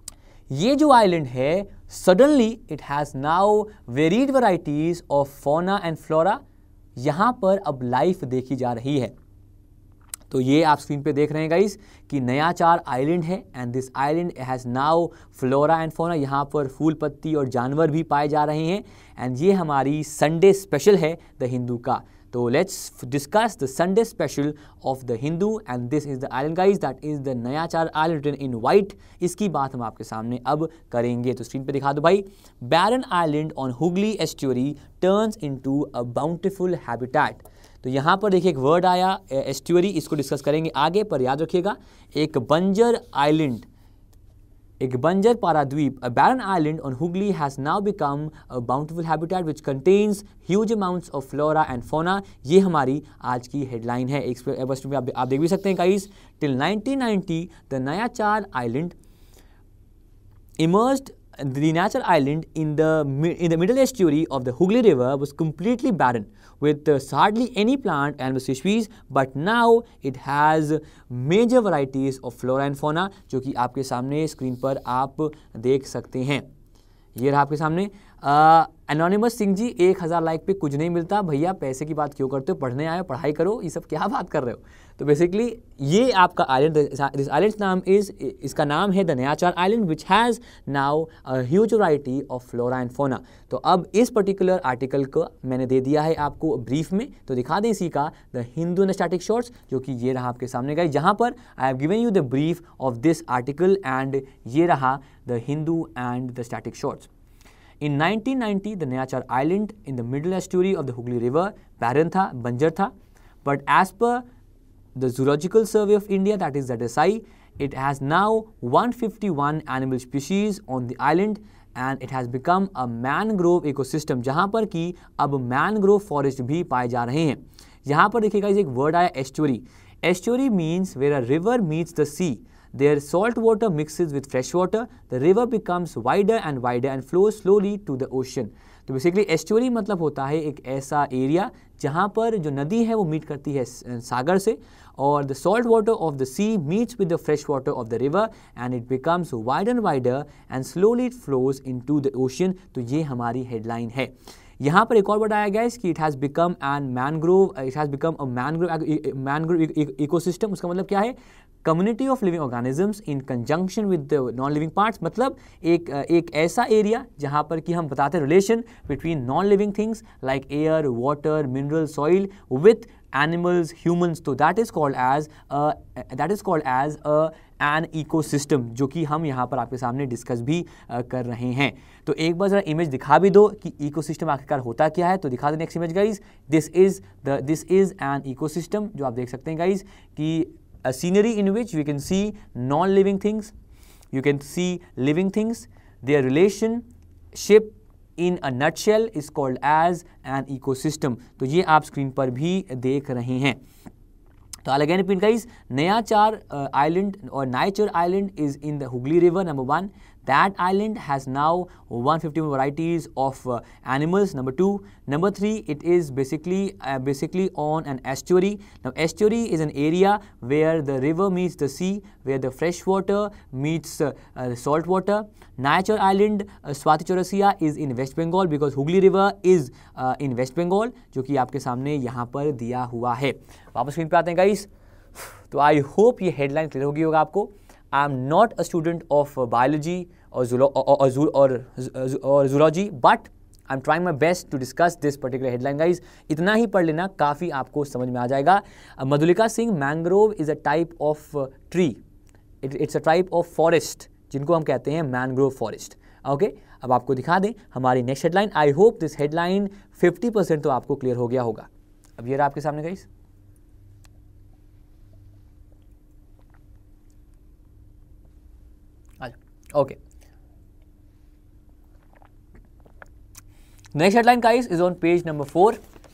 ये जो आइलैंड है suddenly it has now varied varieties of fauna and flora, यहाँ पर अब लाइफ देखी जा रही है। तो ये आप स्क्रीन पे देख रहे हैं गाइस कि नयाचार आइलैंड है and this island has now flora and fauna, यहाँ पर फूल पत्ती और जानवर भी पाए जा रहे हैं एंड ये हमारी संडे स्पेशल है द हिंदू का। तो let's discuss the Sunday special of the Hindu and this is the island guys, that is the Nayachar island written in white. इसकी बात हम आपके सामने अब करेंगे। तो स्क्रीन पे दिखा दो भाई, barren island on Hooghly estuary turns into a bountiful habitat. तो यहाँ पर देखिए एक वर्ड आया एस्ट्यूरी, इसको डिस्कस करेंगे आगे, पर याद रखिएगा एक बंजर आइलैंड, एक बंजर Paradip, a barren island on Hooghly has now become a bountiful habitat which contains huge amounts of flora and fauna। ये हमारी आज की हेडलाइन है। एक में आप, आप देख भी सकते हैं guys, till nineteen ninety the Nayachar Island emerged, the Nayachar Island in the in the middle estuary of the Hooghly River was completely barren with uh, hardly any plant and species, but now it has major varieties of flora and fauna, जो कि आपके सामने screen पर आप देख सकते हैं। ये रहा आपके सामने। एनोनिमस सिंह जी, एक हज़ार लाइक पे कुछ नहीं मिलता भैया, पैसे की बात क्यों करते हो, पढ़ने आए पढ़ाई करो, ये सब क्या बात कर रहे हो। तो बेसिकली ये आपका आइलैंड, दिस आइलैंड नाम इज, इसका नाम है the Nayachar island which has now a huge variety of flora and fauna. तो अब इस पर्टिकुलर आर्टिकल को मैंने दे दिया है आपको ब्रीफ में, तो दिखा दें इसी का the Hindu and static shorts, जो कि ये रहा आपके सामने गाइस, जहाँ पर I have given you the brief of this article and ये रहा the Hindu and the static shorts. In nineteen ninety, the Nayachar Island in the middle estuary of the Hooghly River barren था, बंजर था, but as per the Zoological Survey of India, that is Z S I, it has now one hundred fifty-one animal species on the island and it has become a mangrove ecosystem, जहाँ पर कि अब mangrove forest भी पाए जा रहे हैं। यहाँ पर देखिएगा एक वर्ड आया estuary। Estuary means where a river meets the sea. Their salt water mixes with fresh water, the river becomes wider and wider and flows slowly to the ocean। तो बेसिकली एस्ट्यूरी मतलब होता है एक ऐसा area जहाँ पर जो नदी है वो मीट करती है सागर से, और the salt water of the sea meets with the fresh water of the river and it becomes wider and wider and slowly it flows into the ocean. तो ये हमारी हेडलाइन है। यहाँ पर एक और वर्ड आया गया है कि it has become an mangrove, it has become a mangrove mangrove ecosystem. उसका मतलब क्या है, community of living organisms in conjunction with the non living parts, मतलब एक एक ऐसा एरिया जहाँ पर कि हम बताते हैं relation between non living things like air, water, mineral, soil with animals, humans. तो that is called as that is called as a an ecosystem, जो कि हम यहाँ पर आपके सामने डिस्कस भी uh, कर रहे हैं। तो एक बार जरा इमेज दिखा भी दो कि इकोसिस्टम आखिरकार होता क्या है। तो दिखा दो next image guys, this is the this is an ecosystem, जो आप देख सकते हैं गाइज कि a scenery in which we can see non-living things, you can see living things, their relationship in a nutshell is called as an ecosystem। तो ये आप screen पर भी देख रहे हैं। तो I'll again repeat guys, Nayachar uh, island or Nayachar island is in the Hooghly river, number one. That island has now one hundred fifty varieties of uh, animals, number two. Number three, it is basically uh, basically on an estuary. Now estuary is an area where the river meets the sea, where the fresh water meets uh, uh, the salt water. Nayachar island, uh, Swati Chaurasia, is in West Bengal because Hooghly river is uh, in West Bengal, जो कि आपके सामने यहाँ पर दिया हुआ है। वापस स्क्रीन पे आते हैं गाइस। तो आई होप ये हेडलाइन क्लियर होगी होगा आपको। I am not a student of biology or zoology, but I'm trying my best to discuss this particular headline guys। इतना ही पढ़ लेना, काफ़ी आपको समझ में आ जाएगा। Madhulika Singh, mangrove is a type of tree, it's a type of forest जिनको हम कहते हैं मैंग्रोव फॉरेस्ट। ओके, अब आपको दिखा दें हमारी next headline. I hope this headline fifty percent तो आपको क्लियर हो गया होगा। अब ये रहा आपके सामने guys. Okay, next headline guys is on page number four,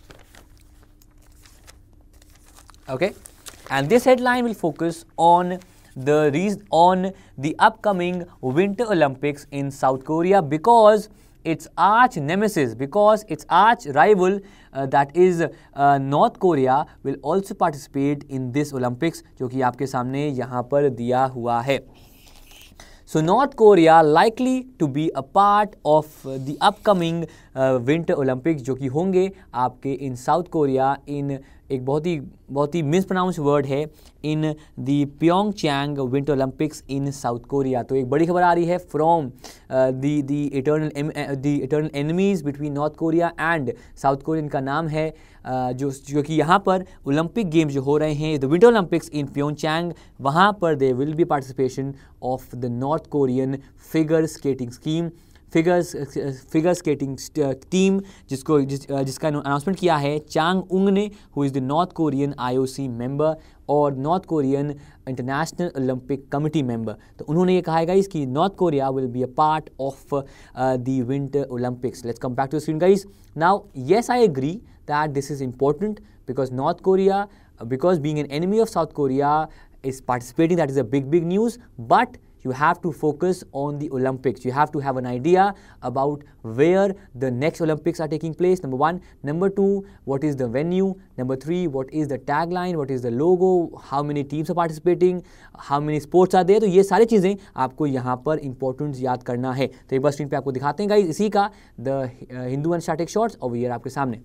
okay, and this headline will focus on the reason on the upcoming Winter Olympics in South Korea, because its arch nemesis, because its arch rival uh, that is uh, North Korea will also participate in this Olympics, जो कि आपके सामने यहाँ पर दिया हुआ है। So North Korea likely to be a part of the upcoming uh, Winter Olympics, जो कि होंगे आपके इन साउथ कोरिया इन एक बहुत ही बहुत ही मिसप्रोनाउंस वर्ड है in the Pyeongchang winter Olympics in South Korea. तो एक बड़ी खबर आ रही है from the the eternal the eternal enemies between North Korea and South Korea. इनका नाम है uh, जो जो कि यहाँ पर ओलंपिक गेम्स जो हो रहे हैं the winter Olympics in Pyeongchang, वहाँ पर they will be participation of the North Korean figure skating scheme figures figure skating team, जिसको जिस, जिसका अनाउंसमेंट किया है चांग उंग ने, who is the North Korean IOC member और North Korean International Olympic Committee member. तो उन्होंने ये कहा है गाइस कि North Korea will be a part of the winter Olympics. Let's come back to the screen guys. Now yes I agree that this is important because North Korea, because being an enemy of South Korea is participating, that is a big big news, but you have to focus on the Olympics. You have to have an idea about where the next Olympics are taking place, number one. Number two, what is the venue? Number three, what is the tagline? What is the logo? How many teams are participating? How many sports are there? तो ये सारी चीज़ें आपको यहाँ पर important याद करना है। तो एक बार स्क्रीन पे आपको दिखाते हैं गाइस इसी का the Hindu and static shots over here आपके सामने।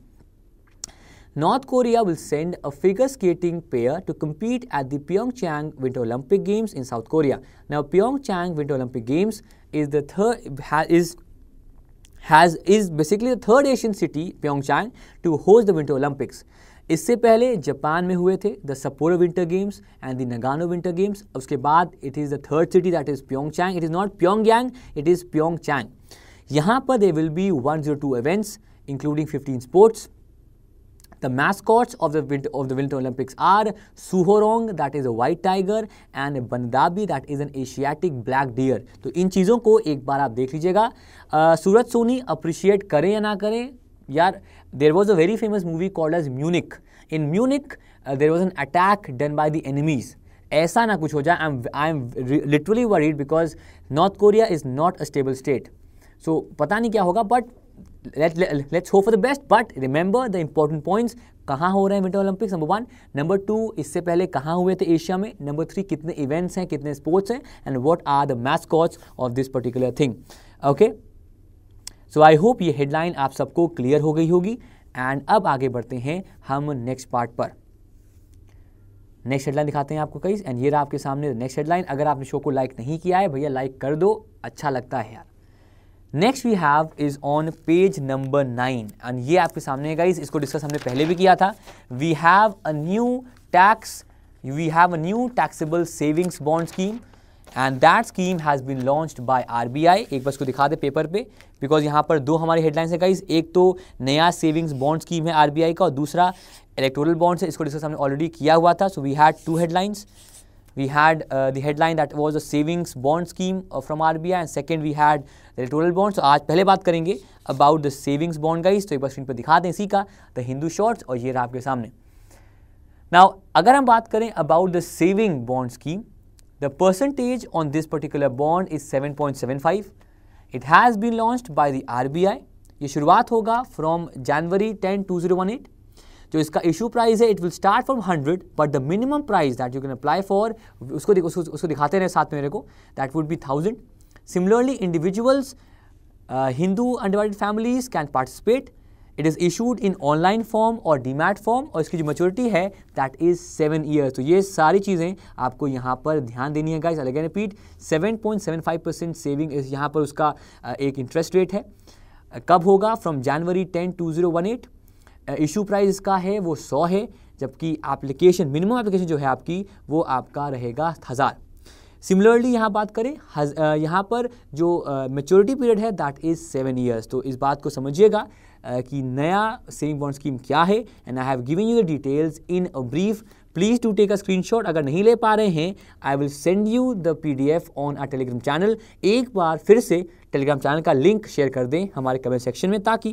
North Korea will send a figure skating pair to compete at the Pyeongchang Winter Olympic Games in South Korea. Now, Pyeongchang Winter Olympic Games is the third ha, is has is basically the third Asian city, Pyeongchang, to host the Winter Olympics. इससे पहले Japan में हुए थे the Sapporo winter games and the Nagano winter games. उसके बाद it is the third city that is Pyeongchang. It is not Pyongyang, it is Pyeongchang. यहाँ पर they will be one zero two events including fifteen sports. The mascots of the winter, of the Winter Olympics are Suhorong, that is a white tiger, and Bandabi, that is an Asiatic black deer. तो इन चीज़ों को एक बार आप देख लीजिएगा। सूरज Soni appreciate करें या ना करें यार, there was a very famous movie called as Munich. In Munich, uh, there was an attack done by the enemies. ऐसा ना कुछ हो जाए। I'm I'm literally worried because North Korea is not a stable state. So पता नहीं क्या होगा, but Let, let, let's hope for the best, but remember the important points. कहाँ हो रहे हैं winter Olympics, number one. Number two, इससे पहले कहाँ हुए थे एशिया में। नंबर थ्री, कितने इवेंट्स हैं, कितने स्पोर्ट्स हैं, and what are the mascots of this particular thing. Okay, so I hope ये हेडलाइन आप सबको क्लियर हो गई होगी। एंड अब आगे बढ़ते हैं हम नेक्स्ट पार्ट पर। नेक्स्ट हेडलाइन दिखाते हैं आपको गाइस, एंड ये रहा आपके सामने नेक्स्ट हेडलाइन। अगर आपने शो को लाइक नहीं किया है भैया लाइक कर दो, अच्छा लगता है यार। Next we have is on page number nine, and ये आपके सामने है गाइस, इसको डिस्कस हमने पहले भी किया था। We have a new tax we have a new taxable savings bond scheme and that scheme has been launched by RBI. एक बार इसको दिखा दे पेपर पे, बिकॉज यहाँ पर दो हमारी हेडलाइंस है गाइस। एक तो नया सेविंग्स बॉन्ड स्कीम है आरबीआई का, और दूसरा इलेक्टोरल बॉन्ड्स है। इसको डिस्कस हमने ऑलरेडी किया हुआ था। So we had two headlines. We had uh, the headline that was a savings bond scheme uh, from R B I, and second we had the electoral bonds. So आज पहले बात करेंगे about the savings bond guys। तो एक बार screen पर दिखा दें इसी का द हिंदू शॉर्ट्स, और ये रहा आपके सामने। Now अगर हम बात करें about the saving bond scheme, the percentage on this particular bond is seven point seven five. It has been launched by the R B I. ये शुरुआत होगा from January tenth twenty eighteen। जो इसका issue price है it will start from hundred, but the minimum price that you can apply for, उसको उसको उसको दिखाते रहे साथ में मेरे को, that would be thousand. Similarly individuals, Hindu undivided families can participate. It is issued in online form और डीमैट फॉर्म, और इसकी जो मैच्योरिटी है दैट इज़ सेवन ईयर्स। तो ये सारी चीज़ें आपको यहाँ पर ध्यान देनी है guys. Again repeat, seven point seven five percent saving यहाँ पर उसका uh, एक इंटरेस्ट रेट है। uh, कब होगा? From January ten two zero one eight. Issue price इसका है वो सौ है, जबकि एप्लीकेशन मिनिमम एप्लीकेशन जो है आपकी वो आपका रहेगा हज़ार। सिमिलरली यहाँ बात करें, यहाँ पर जो मैच्योरिटी uh, पीरियड है दैट इज़ सेवन ईयर्स। तो इस बात को समझिएगा uh, कि नया सेविंग बॉन्ड स्कीम क्या है, and I have given you the details in a brief. Please to take a screenshot. अगर नहीं ले पा रहे हैं, I will send you the PDF on our Telegram channel. एक बार फिर से टेलीग्राम चैनल का लिंक शेयर कर दें हमारे कमेंट सेक्शन में, ताकि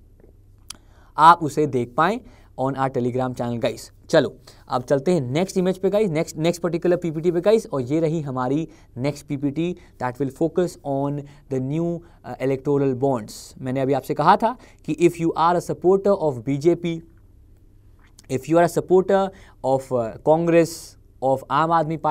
आप उसे देख पाएँ on our Telegram channel guys. चलो अब चलते हैं नेक्स्ट इमेज पे guys, next next particular PPT पे गाइस, और ये रही हमारी next PPT that will focus on the new electoral bonds. मैंने अभी आपसे कहा था कि if you are a supporter of BJP, if you are a supporter of Congress, of Aam Aadmi Party,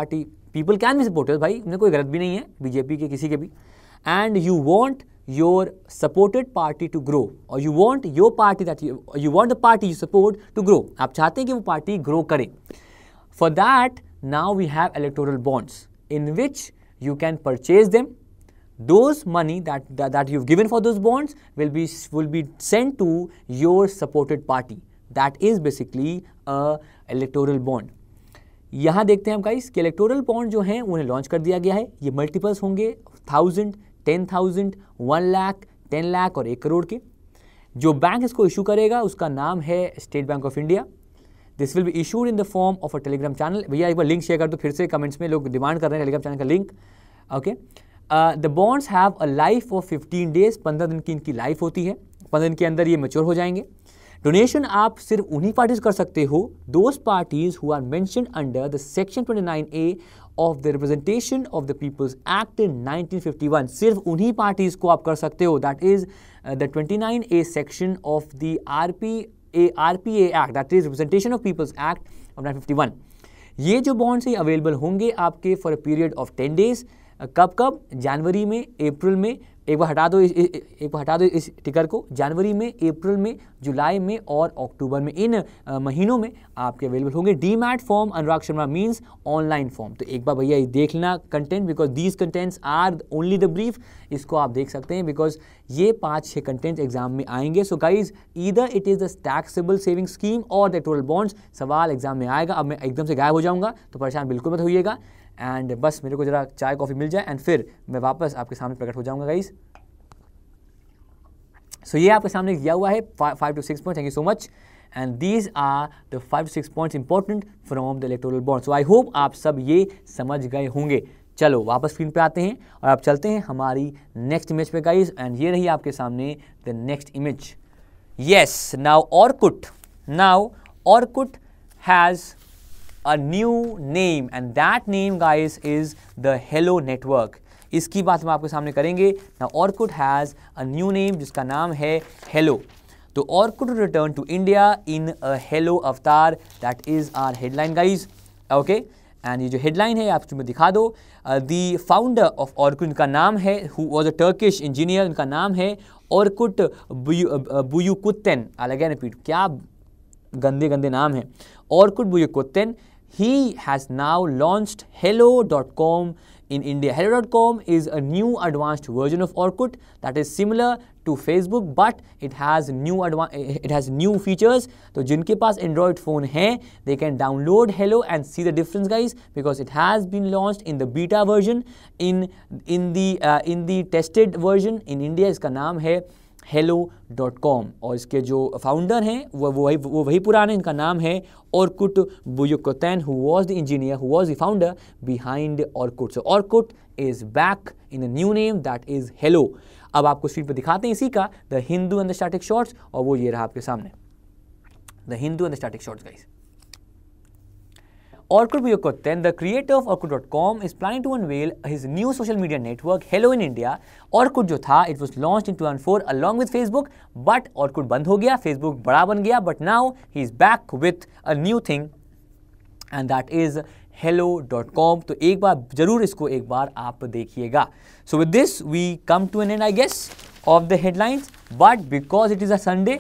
people can be supporters, भाई इनमें कोई गलत भी नहीं है बीजेपी के किसी के भी, and you want your supported party to grow, और you want your party that you want the party you support to grow, आप चाहते हैं कि वो पार्टी ग्रो करे. For that now we have electoral bonds in which you can purchase them. Those money that, that that you've given for those bonds will be will be sent to your supported party. That is basically a electoral bond. यहाँ देखते हैं हम guys कि electoral bond जो हैं उन्हें launch कर दिया गया है. ये मल्टीपल्स होंगे thousand, ten thousand, one lakh, ten lakh और एक करोड़ के. जो बैंक इसको इशू करेगा उसका नाम है State Bank of India. This will be issued in the form of a Telegram channel. भैया एक बार लिंक शेयर कर दो फिर से कमेंट्स में, लोग डिमांड कर रहे हैं टेलीग्राम चैनल का link. Okay, the bonds have a life of fifteen days, पंद्रह दिन की इनकी लाइफ होती है, पंद्रह दिन के अंदर ये मैच्योर हो जाएंगे. डोनेशन आप सिर्फ उन्हीं पार्टीज कर सकते हो, those parties who are mentioned under the section twenty nine A of the representation of the people's act in nineteen fifty one. सिर्फ उन्हीं पार्टीज को आप कर सकते हो, that is the twenty nine A section of the RP A RPA act, that is representation of people's act of nineteen fifty one. ये जो bonds हैं अवेलेबल होंगे आपके for a period of ten days. कब कब? जनवरी में, अप्रैल में, एक बार हटा दो इस, एक बार हटा दो इस टिकर को, जनवरी में, अप्रैल में, जुलाई में और अक्टूबर में, इन आ, महीनों में आपके अवेलेबल होंगे. Demat form Anurag Sharma means online form. तो एक बार भैया ये देख लेना content, because these contents are only the brief. इसको आप देख सकते हैं बिकॉज ये पाँच छः कंटेंट एग्जाम में आएंगे. So guys either it is the taxable saving scheme और द इलेक्टोरल बॉन्ड्स. सवाल एग्जाम में आएगा. अब मैं एकदम से गायब हो जाऊँगा तो परेशान बिल्कुल मत होइएगा, एंड बस मेरे को जरा चाय कॉफ़ी मिल जाए एंड फिर मैं वापस आपके सामने प्रकट हो जाऊँगा गाइज. सो so, ये आपके सामने दिया हुआ है five two six point. Thank you so much. And these are the five two six points important from the electoral bond. So I hope आप सब ये समझ गए होंगे. चलो वापस स्क्रीन पे आते हैं और आप चलते हैं हमारी नेक्स्ट इमेज पे गाइज. एंड ये रही आपके सामने the next image. Yes, now Orkut. Now Orkut has a new name and that name guys is the Hello Network. इसकी बात हम आपके सामने करेंगे. Now Orkut has a new name जिसका नाम है Hello. तो Orkut will return to India in a Hello avatar. That is our headline guys. Okay, and ये जो headline है आप तुम्हें दिखा दो. uh, the founder of Orkut, इनका नाम है, who was a Turkish engineer, इनका नाम है Orkut Buyukuten. I'll again repeat, क्या गंदे गंदे नाम है. Orkut Buyukuten. He has now launched hello dot com in India. hello dot com is a new advanced version of Orkut that is similar to Facebook, but it has new it has new features. तो जिनके पास Android phone है, they can download Hello and see the difference, guys, because it has been launched in the beta version. In in the uh, in the tested version in India, इसका नाम है hello dot com और इसके जो founder हैं वो वही वो वही पुराने, इनका नाम है Orkut Buyukuten, who was the engineer, who was the founder behind Orkut. So Orkut is back in a new name that is Hello. अब आपको स्क्रीन पर दिखाते हैं इसी का the Hindu and the static shots, और वो ये रहा आपके सामने the Hindu and the static shots guys. Orkut Buyukuten, the creator of Orkut dot com, is planning to unveil his new social media network, Hello in India. Orkut जो था, it was launched in two thousand four along with Facebook, but Orkut बंद हो गया, Facebook बड़ा बन गया, but now he is back with a new thing, and that is hello dot com. तो एक बार जरूर इसको एक बार आप देखिएगा. So with this we come to an end, I guess, of the headlines, but because it is a Sunday,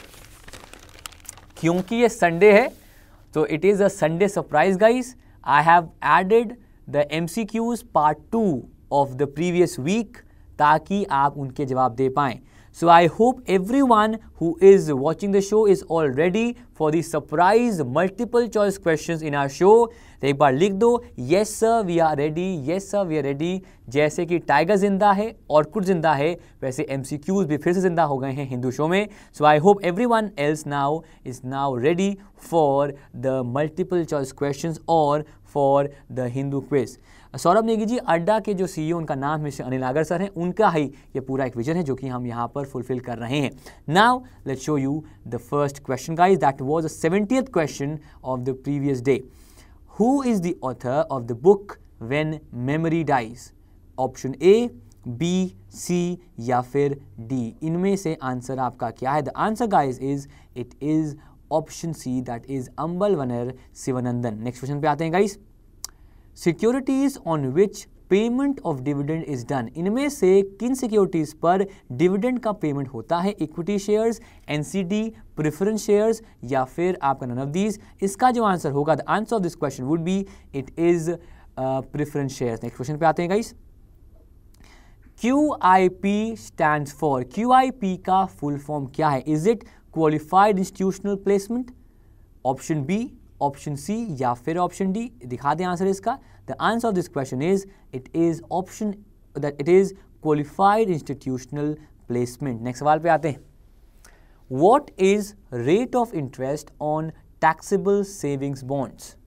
क्योंकि ये Sunday है, so it is a Sunday surprise, guys. I have added the M C Qs part two of the previous week ताकि आप उनके जवाब दे पाएं. So I hope everyone who is watching the show is all ready for the surprise multiple choice questions in our show. तो एक बार लिख दो, yes sir we are ready, yes sir we are ready. जैसे कि tiger जिंदा है, Orkut जिंदा है, वैसे M C Qs भी फिर से जिंदा हो गए हैं हिंदू शो में. So I hope everyone else now is now ready for the multiple choice questions or for the Hindu quiz. Saurabh Negi ji, Adda के जो सीईओ, उनका नाम मिस्टर अनिल आगर सर हैं, उनका ही ये पूरा एक विजन है जो कि हम यहाँ पर फुलफिल कर रहे हैं. Now let's show you the first question guys. That was the seventieth question of the previous day. Who is the author of the book when memory dies? Option A, B, C या फिर D. इनमें से answer आपका क्या है? The answer guys is it is option C, that is Ambalavaner Sivanandan. Next question पे आते हैं guys. Securities on which payment of dividend is done, इनमें से किन सिक्योरिटीज पर डिविडेंड का पेमेंट होता है? Equity shares, NCD, preference shares या फिर आपका नन ऑफ दीज। इसका जो आंसर होगा, the answer of this question would be it is preference shares. Next question पे आते हैं guys. Q I P stands for, Q I P का फुल फॉर्म क्या है? Is it qualified institutional placement, option B, option C या फिर option D? दिखा दें आंसर इसका। The answer of this question is it is option that it is qualified institutional placement. Next सवाल पे आते हैं। What is rate of interest on taxable savings bonds?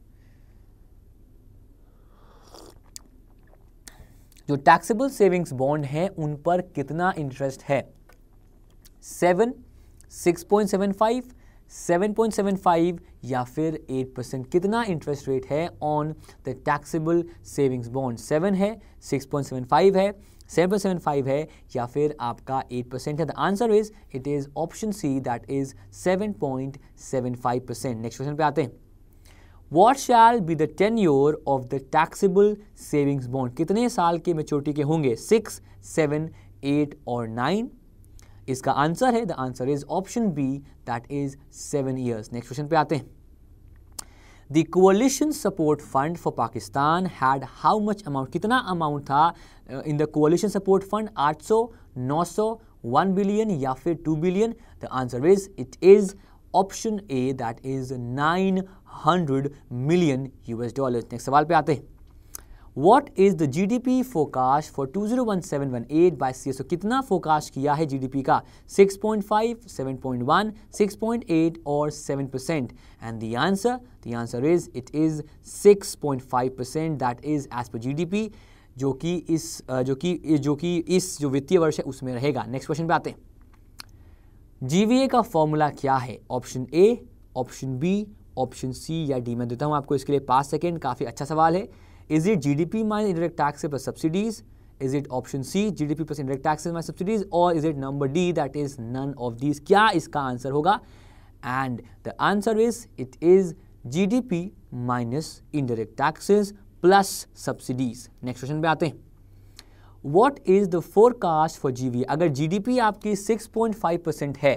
जो टैक्सेबल सेविंग्स बॉन्ड है उन पर कितना इंटरेस्ट है? Seven, six point seven five, seven point seven five या फिर एट परसेंट? कितना इंटरेस्ट रेट है on the taxable savings bond? Seven है, सिक्स पॉइंट सेवन फाइव है, सेवन पॉइंट सेवन फाइव है या फिर आपका एट परसेंट है? The answer is it is option C that is seven point seven five percent. Next question पे आते हैं। What shall be the tenure of the taxable savings bond? कितने साल के मेच्योरिटी के होंगे? सिक्स, सेवन, एट और नाइन? इसका आंसर है, the answer is option B that is seven years. Next question पे आते हैं। The coalition support fund for Pakistan had how much amount? कितना अमाउंट था in the coalition support fund? आठ सौ, नौ सौ, वन बिलियन या फिर two billion? The answer is it is option A that is nine hundred million US dollar. Next सवाल पे आते हैं। What is the G D P forecast for two zero one seven one eight by C S O? कितना forecast किया है GDP का? Six point five, seven point one, six point eight और seven percent? And the answer the answer is it is six point five percent that is as per GDP, जो कि इस जो कि जो कि इस जो वित्तीय वर्ष है उसमें रहेगा। नेक्स्ट क्वेश्चन पे आते हैं। जीवीए का फॉर्मूला क्या है? Option A, option B, option C या डी? मैं देता हूं आपको इसके लिए पाँच सेकेंड। काफी अच्छा सवाल है। Is it GDP minus indirect tax plus subsidies? Is it option C GDP plus indirect taxes minus subsidies? और is it number D that is none of these? क्या इसका आंसर होगा? And the answer is it is GDP minus indirect taxes plus subsidies. Next question पे आते हैं। What is the forecast for G V A? अगर GDP आपकी six point five percent है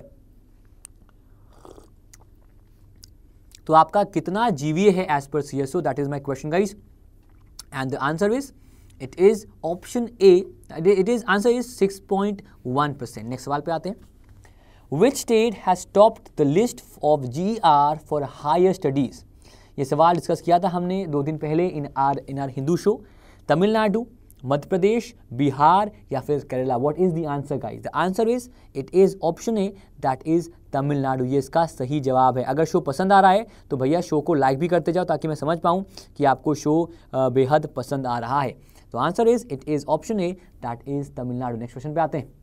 तो आपका कितना जीवीए है as per CSO? That is my question guys, and the answer is it is option A, it is answer is six point one percent. Next सवाल पे आते हैं। Which state has topped the list of G E R for higher studies? ये सवाल discuss किया था हमने दो दिन पहले in our in our Hindu show. Tamil Nadu, Madhya Pradesh, Bihar या फिर Kerala? What is the answer guys? The answer is it is option A that is Tamil Nadu. ये इसका सही जवाब है। अगर शो पसंद आ रहा है तो भैया शो को लाइक भी करते जाओ ताकि मैं समझ पाऊँ कि आपको शो बेहद पसंद आ रहा है। तो answer is it is option A that is Tamil Nadu. Next question पे आते हैं।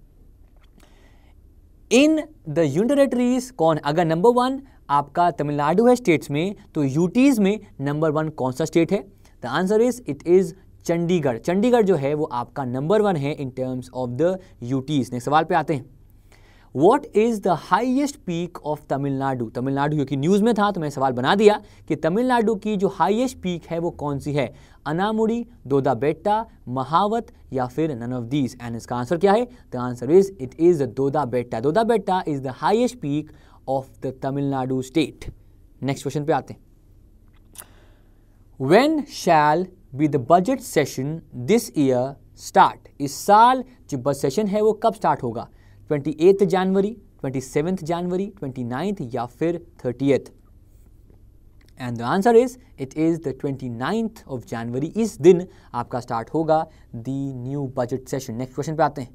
इन द यूनियन टेरिटरीज कौन? अगर नंबर वन आपका तमिलनाडु है स्टेट्स में, तो यूटीज में नंबर वन कौन सा स्टेट है? The answer is it is Chandigarh. Chandigarh जो है वो आपका नंबर वन है in terms of the UTs. Next सवाल पे आते हैं। What is the highest peak of Tamil Nadu? Tamil Nadu क्योंकि न्यूज में था तो मैं सवाल बना दिया कि तमिलनाडु की जो हाईएस्ट पीक है वो कौन सी है? अनामुड़ी, दोदा बेट्टा, महावत या फिर नन ऑफ दीज? एंड इसका आंसर क्या है? The answer is it is Doddabetta. Doddabetta is the highest peak of the Tamil Nadu state. Next question पे आते हैं। When shall be the budget session this year start? इस साल जो बजट सेशन है वो कब स्टार्ट होगा? Twenty eighth January, twenty seventh January, twenty ninth या फिर thirtieth? And the answer is it is the twenty ninth of January. इस दिन आपका स्टार्ट होगा the new budget session. Next question पे आते हैं।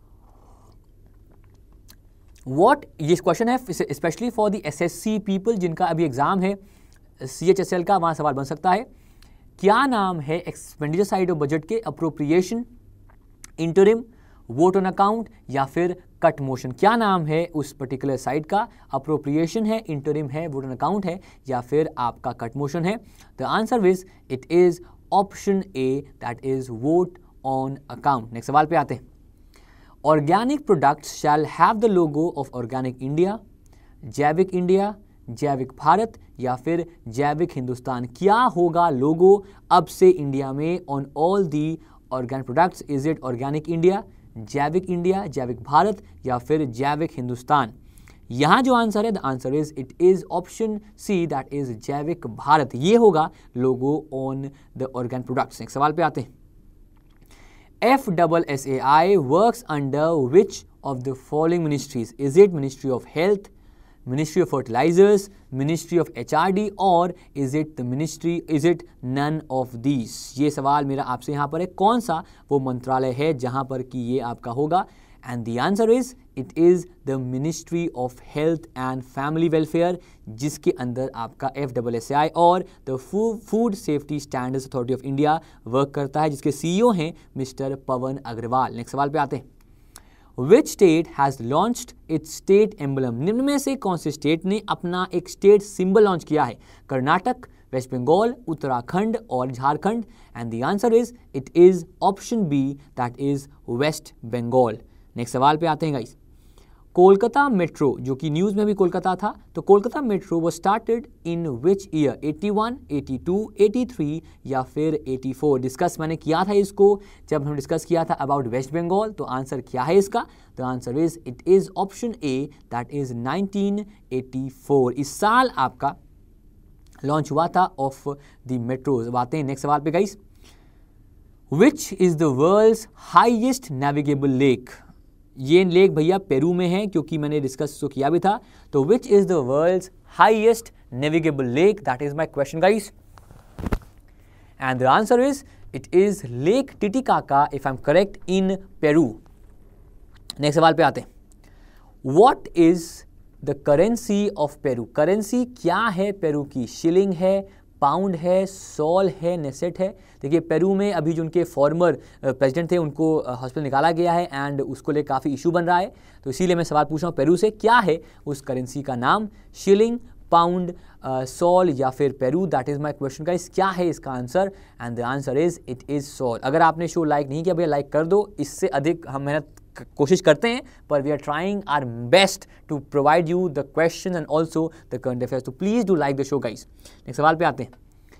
व्हाट, ये क्वेश्चन है specially for the SSC people जिनका अभी एग्जाम है सीएचएसएल का, वहां सवाल बन सकता है। क्या नाम है एक्सपेंडिचर साइड ऑफ बजट के? Appropriation, interim, vote on account या फिर कट मोशन? क्या नाम है उस पर्टिकुलर साइड का? अप्रोप्रिएशन है, इंटरिम है, वोट ऑन अकाउंट है या फिर आपका कट मोशन है? The answer is it is option A that is vote on account. Next सवाल पे आते हैं। Organic products shall have the logo of organic India, Jaivik India, Jaivik Bharat या फिर जैविक हिंदुस्तान? क्या होगा लोगो अब से इंडिया में on all the organic products? Is it organic India, Jaivik India, Jaivik Bharat या फिर जैविक हिंदुस्तान? यहाँ जो आंसर है, the answer is it is option C, that is Jaivik Bharat. ये होगा logo on the organic products. Next सवाल पे आते हैं। F double S A I works under which of the following ministries? Is it ministry of health, ministry of fertilisers, ministry of H R D, और is it the ministry, is it none of these? ये सवाल मेरा आपसे यहाँ पर है, कौन सा वो मंत्रालय है जहाँ पर कि ये आपका होगा? And the answer is it is the ministry of health and family welfare, जिसके अंदर आपका F double S A I और the food safety standards authority of India work करता है, जिसके सीईओ हैं मिस्टर पवन अग्रवाल। नेक्स्ट सवाल पे आते हैं। Which state has launched its state emblem? निम्न में से कौन से स्टेट ने अपना एक स्टेट सिंबल लॉन्च किया है? कर्नाटक, वेस्ट बंगाल, उत्तराखंड और Jharkhand? And the answer is it is option B, that is West Bengal. Next सवाल पे आते हैं गाइस। कोलकाता मेट्रो, जो कि न्यूज़ में भी कोलकाता था, तो कोलकाता मेट्रो वो started in which year? Eighty one, eighty two, eighty three या फिर एटी फोर? डिस्कस मैंने किया था इसको जब हमने डिस्कस किया था अबाउट वेस्ट बंगाल। तो आंसर क्या है इसका? The answer is it is option A, that is nineteen eighty four. इस साल आपका लॉन्च हुआ था ऑफ द मेट्रोज। अब आते हैं नेक्स्ट सवाल पे guys. Which is the world's highest navigable lake? ये लेक भैया पेरू में है, क्योंकि मैंने डिस्कस तो किया भी था। तो which is the world's highest navigable lake? That is my question guys, and the answer is it is lake Titicaca, if I am correct, in Peru. Next सवाल पे आते हैं। What is the currency of Peru? Currency क्या है Peru की? Shilling है, pound है, sol है, नेसेट है? देखिए पेरू में अभी जो उनके फॉर्मर प्रेसिडेंट थे उनको हॉस्पिटल निकाला गया है एंड उसको लेकर काफ़ी इशू बन रहा है, तो इसीलिए मैं सवाल पूछ रहा हूँ पेरू से, क्या है उस करेंसी का नाम? शिलिंग, पाउंड, सॉल या फिर Peru? That is my question guys, क्या है इसका answer? And the answer is it is sol. अगर आपने शो लाइक नहीं किया भैया लाइक कर दो, इससे अधिक हम मेहनत कोशिश करते हैं, पर we are trying are best to provide you the question and also the current affairs, तो please do like the show guys. Next सवाल पे आते हैं।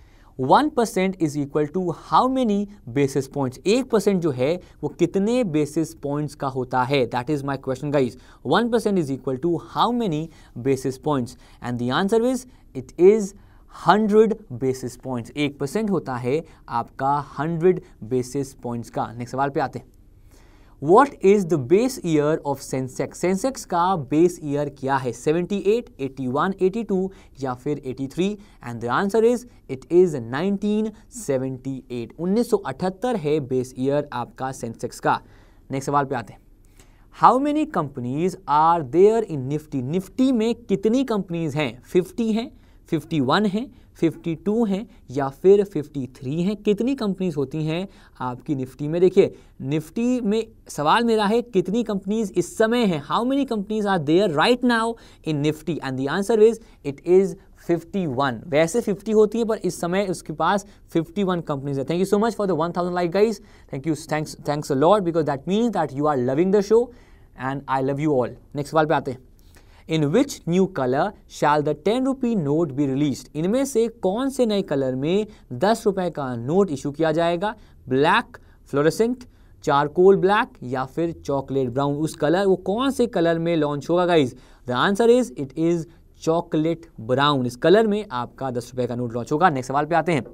One percent is equal to how many basis points? एक percent जो है वो कितने बेसिस पॉइंट्स का होता है? That is my question guys. One percent is equal to how many basis points? And the answer is it is hundred basis points. एक percent होता है आपका हंड्रेड बेसिस पॉइंट्स का। नेक्स्ट सवाल पे आते हैं। What is the base year of Sensex? Sensex का बेस ईयर क्या है? Seventy eight, eighty one, eighty two या फिर eighty three? And the answer is it is nineteen seventy eight. उन्नीस सौ अठहत्तर है बेस ईयर आपका सेंसेक्स का। नेक्स्ट सवाल पे आते हैं। How many companies are there in Nifty? Nifty में कितनी कंपनीज हैं? फिफ्टी हैं, फिफ्टी वन हैं, फिफ्टी टू हैं या फिर फिफ्टी थ्री हैं? कितनी कंपनीज होती हैं आपकी निफ्टी में? देखिए निफ्टी में सवाल मेरा है कितनी कंपनीज इस समय हैं? How many companies are there right now in Nifty? And the answer is it is fifty one. वैसे फिफ्टी होती है पर इस समय उसके पास फिफ्टी वन कंपनीज है। Thank you so much for the one thousand like guys. Thank you, thanks thanks a lot because that means that you are loving the show and I love you all. Next सवाल पे आते हैं। इन विच new colour shall the ten rupee note be release? इनमें से कौन से नए colour में दस रुपए का नोट इशू किया जाएगा? ब्लैक, फ्लोरेसेंट, चारकोल ब्लैक या फिर चॉकलेट ब्राउन? उस कलर वो कौन से कलर में लॉन्च होगा guys? The answer is it is chocolate brown. इस कलर में आपका दस रुपए का नोट लॉन्च होगा। नेक्स्ट सवाल पे आते हैं।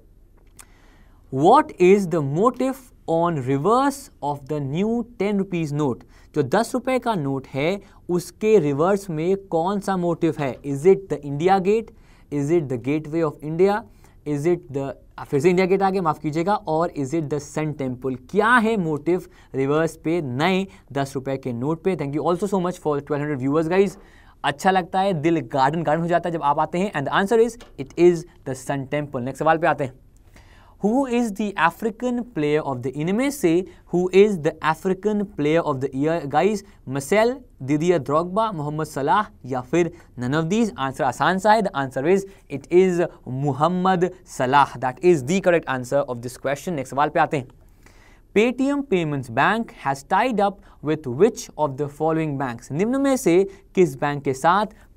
What is the motive on reverse of the new ten rupees note? जो दस रुपए का नोट है उसके रिवर्स में कौन सा मोटिव है? Is it the India gate? Is it the gateway of India? Is it the, फिर से इंडिया गेट आ गया, माफ कीजिएगा, और is it the sun temple? क्या है मोटिव रिवर्स पे नए दस रुपए के नोट पे? Thank you also so much for twelve hundred viewers guys. अच्छा लगता है, दिल गार्डन गार्डन हो जाता है जब आप आते हैं। And the answer is it is the sun temple. Next सवाल पे आते हैं। Who is the African player of the year? इनमें से who is the African player of the year? Guys, Marcel, Didier Drogba, Mohammad सलाह या फिर none of these? आंसर आसान सा है। The answer is it is Mohammad सलाह. That is the correct answer of this question. Next सवाल पे आते हैं। Paytm Payments Bank has tied up with which of the following banks? निम्न में से किस बैंक के साथ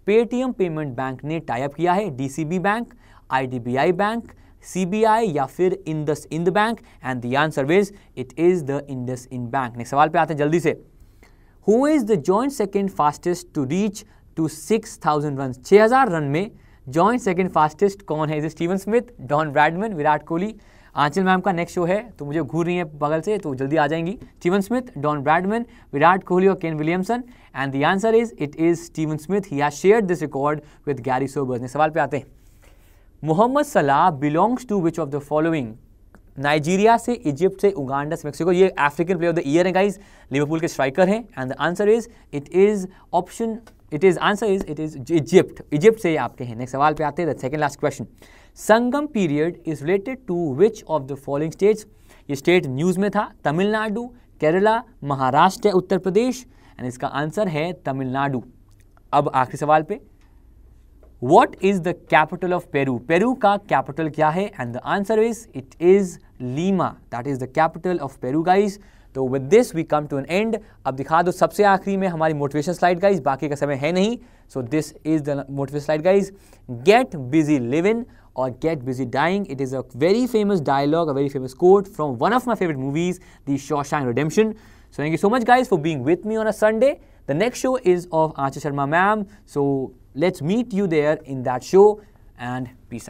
पेटीएम पेमेंट बैंक ने टाई अप किया है? DCB bank, IDBI bank, CBI या फिर IndusInd bank? And the answer is it is the IndusInd bank. Next सवाल पे आते हैं जल्दी से। Who is the joint second fastest to reach to six thousand run? छह हज़ार रन में जॉइंट सेकेंड फास्टेस्ट कौन है? Is Steven Smith, Don Bradman, Virat Kohli? Aanchal ma'am का नेक्स्ट शो है तो मुझे घूर रही है बगल से, तो जल्दी आ जाएंगी। Steven Smith, Don Bradman, Virat Kohli और Kane Williamson? And the answer is it is Steven Smith. He has shared this record with Garry Sobers. ने सवाल पे आते हैं। Mohamed Salah belongs to which of the following? Nigeria से, Egypt से, Uganda से, Mexico. ये African player of the year है गाइज, लिवरपूल के स्ट्राइकर हैं। And the answer is it is option it is answer is it is Egypt. Egypt से आपके हैं। नेक्स्ट सवाल पे आते हैं, the second last question. Sangam period is related to which of the following states? ये स्टेट न्यूज में था। तमिलनाडु, केरला, महाराष्ट्र, उत्तर प्रदेश? एंड इसका आंसर है तमिलनाडु। अब आखिरी सवाल पे, What is the capital of Peru? Peru का कैपिटल क्या है? And the answer is it is Lima. That is the capital of Peru guys. तो with this we come to an end. अब दिखा दो सबसे आखिरी में हमारी मोटिवेशन स्लाइड गाइज, बाकी का समय है नहीं। So this is the motivation slide guys. Get busy living or get busy dying. It is a very famous dialogue, a very famous quote from one of my favorite movies, The Shawshank Redemption. So thank you so much guys for being with me on a Sunday. The next show is of Aanchal Sharma ma'am. So let's meet you there in that show and peace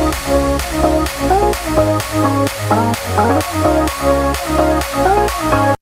out.